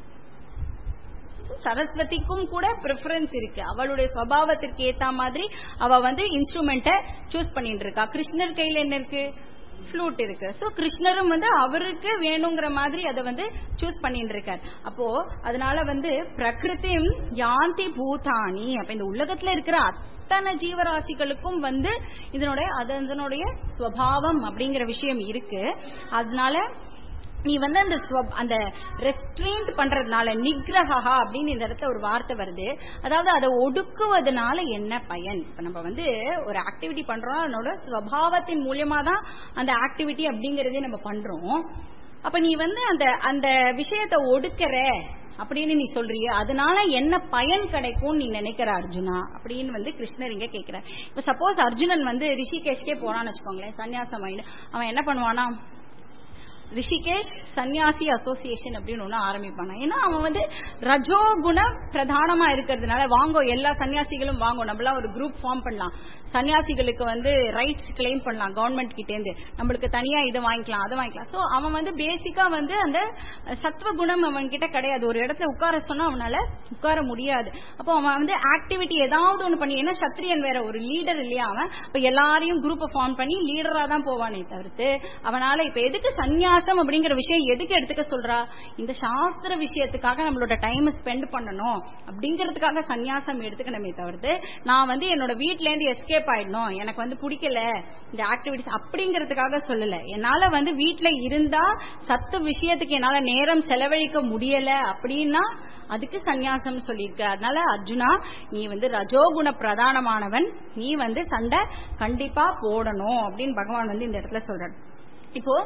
சரஸ்வதிக்கும் கூட பிரெஃபரன்ஸ் இருக்கு, அவளுடைய சுபாவத்திற்கு ஏத்த மாதிரி அவ வந்து இன்ஸ்ட்ருமெண்ட்டை சூஸ் பண்ணிட்டு இருக்கா. கிருஷ்ணர் கையில என்ன இருக்கு? ஃப்ளூட் இருக்கு. சோ கிருஷ்ணரும் வந்து அவருக்கு வேணுங்கிற மாதிரி அதை வந்து சூஸ் பண்ணிட்டு இருக்கார். அப்போ அதனால வந்து பிரகிருதிம் யாந்தி பூதானி. அப்ப இந்த உலகத்துல இருக்கிற அத்தனை ஜீவராசிகளுக்கும் வந்து இதனுடைய ஸ்வபாவம் அப்படிங்கிற விஷயம் இருக்கு. அதனால நீ வந்து அந்த ரெஸ்ட்ரெயின்ட் பண்றதுனால நிகிரஹா அப்படின்னு இந்த இடத்துல ஒரு வார்த்தை வருது. அதாவது அதை ஒடுக்குவதனால என்ன பயன்? இப்ப நம்ம வந்து ஒரு ஆக்டிவிட்டி பண்றோம், அதனோட ஸ்வபாவத்தின் மூலியமா தான் அந்த ஆக்டிவிட்டி அப்படிங்கறதே நம்ம பண்றோம். அப்ப நீ வந்து அந்த விஷயத்தை ஒடுக்கிற அப்படின்னு நீ சொல்றிய, அதனால என்ன பயன் கிடைக்கும் நீ நினைக்கிற அர்ஜுனா அப்படின்னு வந்து கிருஷ்ணர் இங்க கேட்கிற. இப்ப சப்போஸ் அர்ஜுனன் வந்து ரிஷிகேஷ்கே போறான்னு வச்சுக்கோங்களேன், சன்னியாசம் ஆயிடு, அவன் என்ன பண்ணுவானா? ரிஷிகேஷ் சன்னியாசி அசோசியேஷன் அப்படின்னு ஒண்ணு ஆரம்பிப்பானா. ஏன்னா அவன் வந்து ரஜோகுண பிரதானமா இருக்கிறதுனால வாங்கோ எல்லா சன்னியாசிகளும் வாங்கோ, நம்மளாம் ஒரு குரூப் ஃபார்ம் பண்ணலாம், சன்னியாசிகளுக்கு வந்து ரைட்ஸ் கிளைம் பண்ணலாம் கவர்மெண்ட் கிட்டே இருந்து, நம்மளுக்கு தனியா இதை வாங்கிக்கலாம் அதை வாங்கிக்கலாம். சோ அவன் வந்து பேசிக்கா வந்து அந்த சத்துவ குணம் அவன் கிட்ட கிடையாது. ஒரு இடத்துல உட்கார சொன்னா அவனால உட்கார முடியாது. அப்போ அவன் வந்து ஆக்டிவிட்டி ஏதாவது ஒண்ணு பண்ணி, ஏன்னா சத்திரியன் வேற ஒரு லீடர் இல்லையா, அவன் இப்ப எல்லாரையும் குரூப்பை ஃபார்ம் பண்ணி லீடரா தான் போவானே தவிர்த்து அவனால இப்ப எதுக்கு சன்னியாசம் அப்படிங்கிற விஷயம் எதுக்கு எடுத்துக்க சொல்றா? இந்த சாஸ்திர விஷயத்துக்காக நம்மளோட டைம் ஸ்பெண்ட் பண்ணணும் அப்படிங்கறதுக்காக சன்னியாசம் எடுத்துக்கணுமே தவிர்த்து நான் வந்து என்னோட வீட்ல இருந்து எஸ்கேப் ஆயிடணும், எனக்கு வந்து பிடிக்கல இந்த ஆக்டிவிட்டிஸ் அப்படிங்கறதுக்காக சொல்லல. என்னால வந்து வீட்டுல இருந்தா சத்து விஷயத்துக்கு என்னால நேரம் செலவழிக்க முடியல அப்படின்னா அதுக்கு சன்னியாசம் சொல்லியிருக்க. அதனால அர்ஜுனா நீ வந்து ரஜோகுண பிரதானமானவன், நீ வந்து சண்டை கண்டிப்பா போடணும் அப்படின்னு பகவான் வந்து இந்த இடத்துல சொல்ற. இப்போ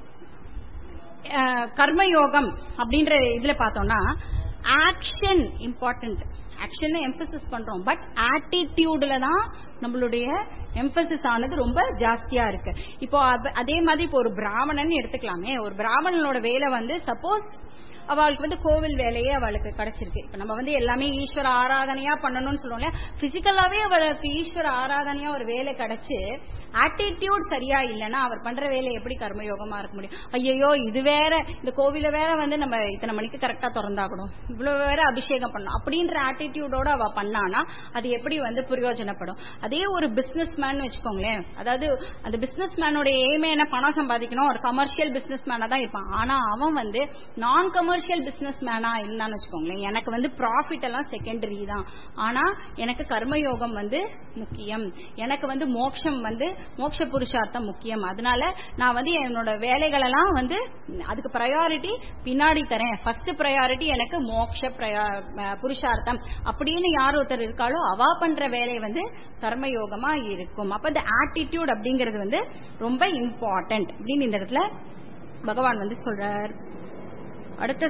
கர்மயோகம் அப்படின்ற இதுல பார்த்தோம்னா ஆக்ஷன் இம்பார்ட்டன்ட், ஆக்ஷன் எம்பசிஸ் பண்றோம், பட் ஆட்டிடியூட்ல தான் நம்மளுடைய எம்பசிஸ் ஆனது ரொம்ப ஜாஸ்தியா இருக்கு. இப்போ அதே மாதிரி இப்போ ஒரு பிராமணன் எடுத்துக்கலாமே, ஒரு பிராமணனோட வேலை வந்து சப்போஸ் அவளுக்கு வந்து கோவில் வேலையே அவளுக்கு கிடைச்சிருக்கு. இப்ப நம்ம வந்து எல்லாமே ஈஸ்வர ஆராதனையா பண்ணணும்னு சொல்லுவோம்ல, பிசிக்கலாவே அவளுக்கு ஈஸ்வர ஆராதனையா ஒரு வேலை கிடைச்சு ஆட்டிடியூட் சரியா இல்லைன்னா அவர் பண்ற வேலை எப்படி கர்மயோகமா இருக்க முடியும்? ஐயோ இது வேற, இந்த கோவில வேற வந்து நம்ம இத்தனை மணிக்கு கரெக்டா திறந்தாகணும், இவ்வளவு வேற அபிஷேகம் பண்ணணும் அப்படின்ற ஆட்டிடியூடோட அவ பண்ணானா அது எப்படி வந்து பிரயோஜனப்படும்? அதே ஒரு பிசினஸ் மேன் வச்சுக்கோங்களேன், அதாவது அந்த பிசினஸ் மேனோட எய்மே என்ன, பணம் சம்பாதிக்கணும், ஒரு கமர்ஷியல் பிசினஸ் மேனா தான் இருப்பான். ஆனா அவன் வந்து நான் கமர்ஷியல் பிசினஸ் மேனா இருந்தான்னு வச்சுக்கோங்களேன், எனக்கு வந்து ப்ராஃபிட் எல்லாம் செகண்டரி தான், ஆனா எனக்கு கர்மயோகம் வந்து முக்கியம், எனக்கு வந்து மோட்சம் வந்து மோட்ச புருஷார்த்தம் முக்கியம், அதனால நான் வந்து என்னோட வேலைகள் எல்லாம் வந்து அதுக்கு ப்ரையாரிட்டி பின்னாடி தரேன், ஃபர்ஸ்ட் ப்ரையாரிட்டி எனக்கு மோட்ச புருஷார்த்தம் அப்படின்னு யார் ஒருத்தர் இருக்காளோ அவ பண்ற வேலை வந்து கர்மயோகமா இருக்கும். அப்ப இந்த ஆட்டிடியூட் அப்படிங்கிறது வந்து ரொம்ப இம்பார்ட்டன்ட் அப்படின்னு இந்த இடத்துல பகவான் வந்து சொல்றார். அடுத்த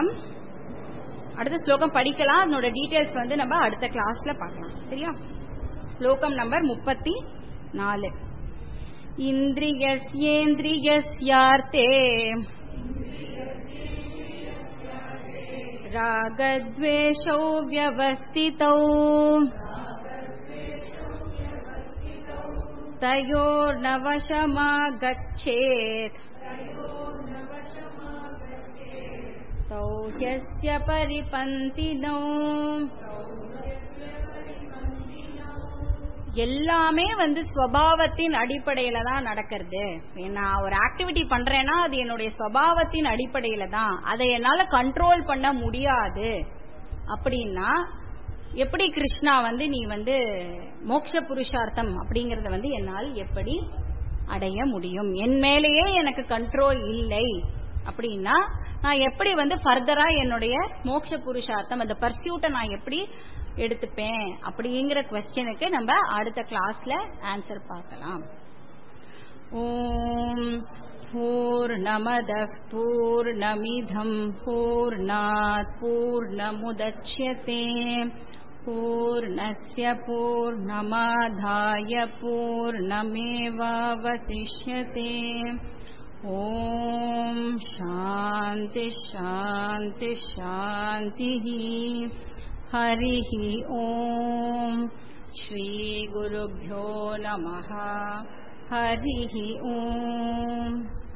ஸ்லோகம் படிக்கலாம், அதனோட டீடைல்ஸ் வந்து நம்ம அடுத்த கிளாஸ்ல பார்க்கலாம். சரியா? ஸ்லோகம் நம்பர் 34. இந்திரியஸ்யேந்திரியஸ்யார்த்தே ராகத்வேஷௌ வ்யவஸ்திதௌ தயோர்நவசமாகச்சேத் தௌ யஸ்ய பரிபந்தினோ. எல்லாமே வந்து ஸ்வபாவத்தின் அடிப்படையில தான் நடக்கிறது. நான் ஒரு ஆக்டிவிட்டி பண்றேன்னா அது என்னுடைய ஸ்வபாவத்தின் அடிப்படையில தான், அதை என்னால கண்ட்ரோல் பண்ண முடியாது. அப்படின்னா எப்படி கிருஷ்ணா வந்து நீ வந்து மோட்ச புருஷார்த்தம் அப்படிங்கறத வந்து என்னால் எப்படி அடைய முடியும்? என் மேலேயே எனக்கு கண்ட்ரோல் இல்லை அப்படின்னா நான் எப்படி வந்து ஃபர்தரா என்னுடைய மோட்ச புருஷார்த்தம் அந்த பர்சியூட்டை நான் எப்படி எடுத்துப்பேன் அப்படிங்கிற क्वेश्चनக்கு நம்ம அடுத்த கிளாஸ்ல ஆன்சர் பார்க்கலாம். ஓம் பூர்ணமதః பூர்ணமிதம் பூர்ணாத் பூர்ணமுதச்யதே பூர்ணஸ்ய பூர்ணமாதாய பூர்ணமேவாவசிஷ்யதே. ஓம் சாந்தி சாந்தி சாந்தி. हरिः ओम. श्री गुरुभ्यो नमः. हरिः ओम.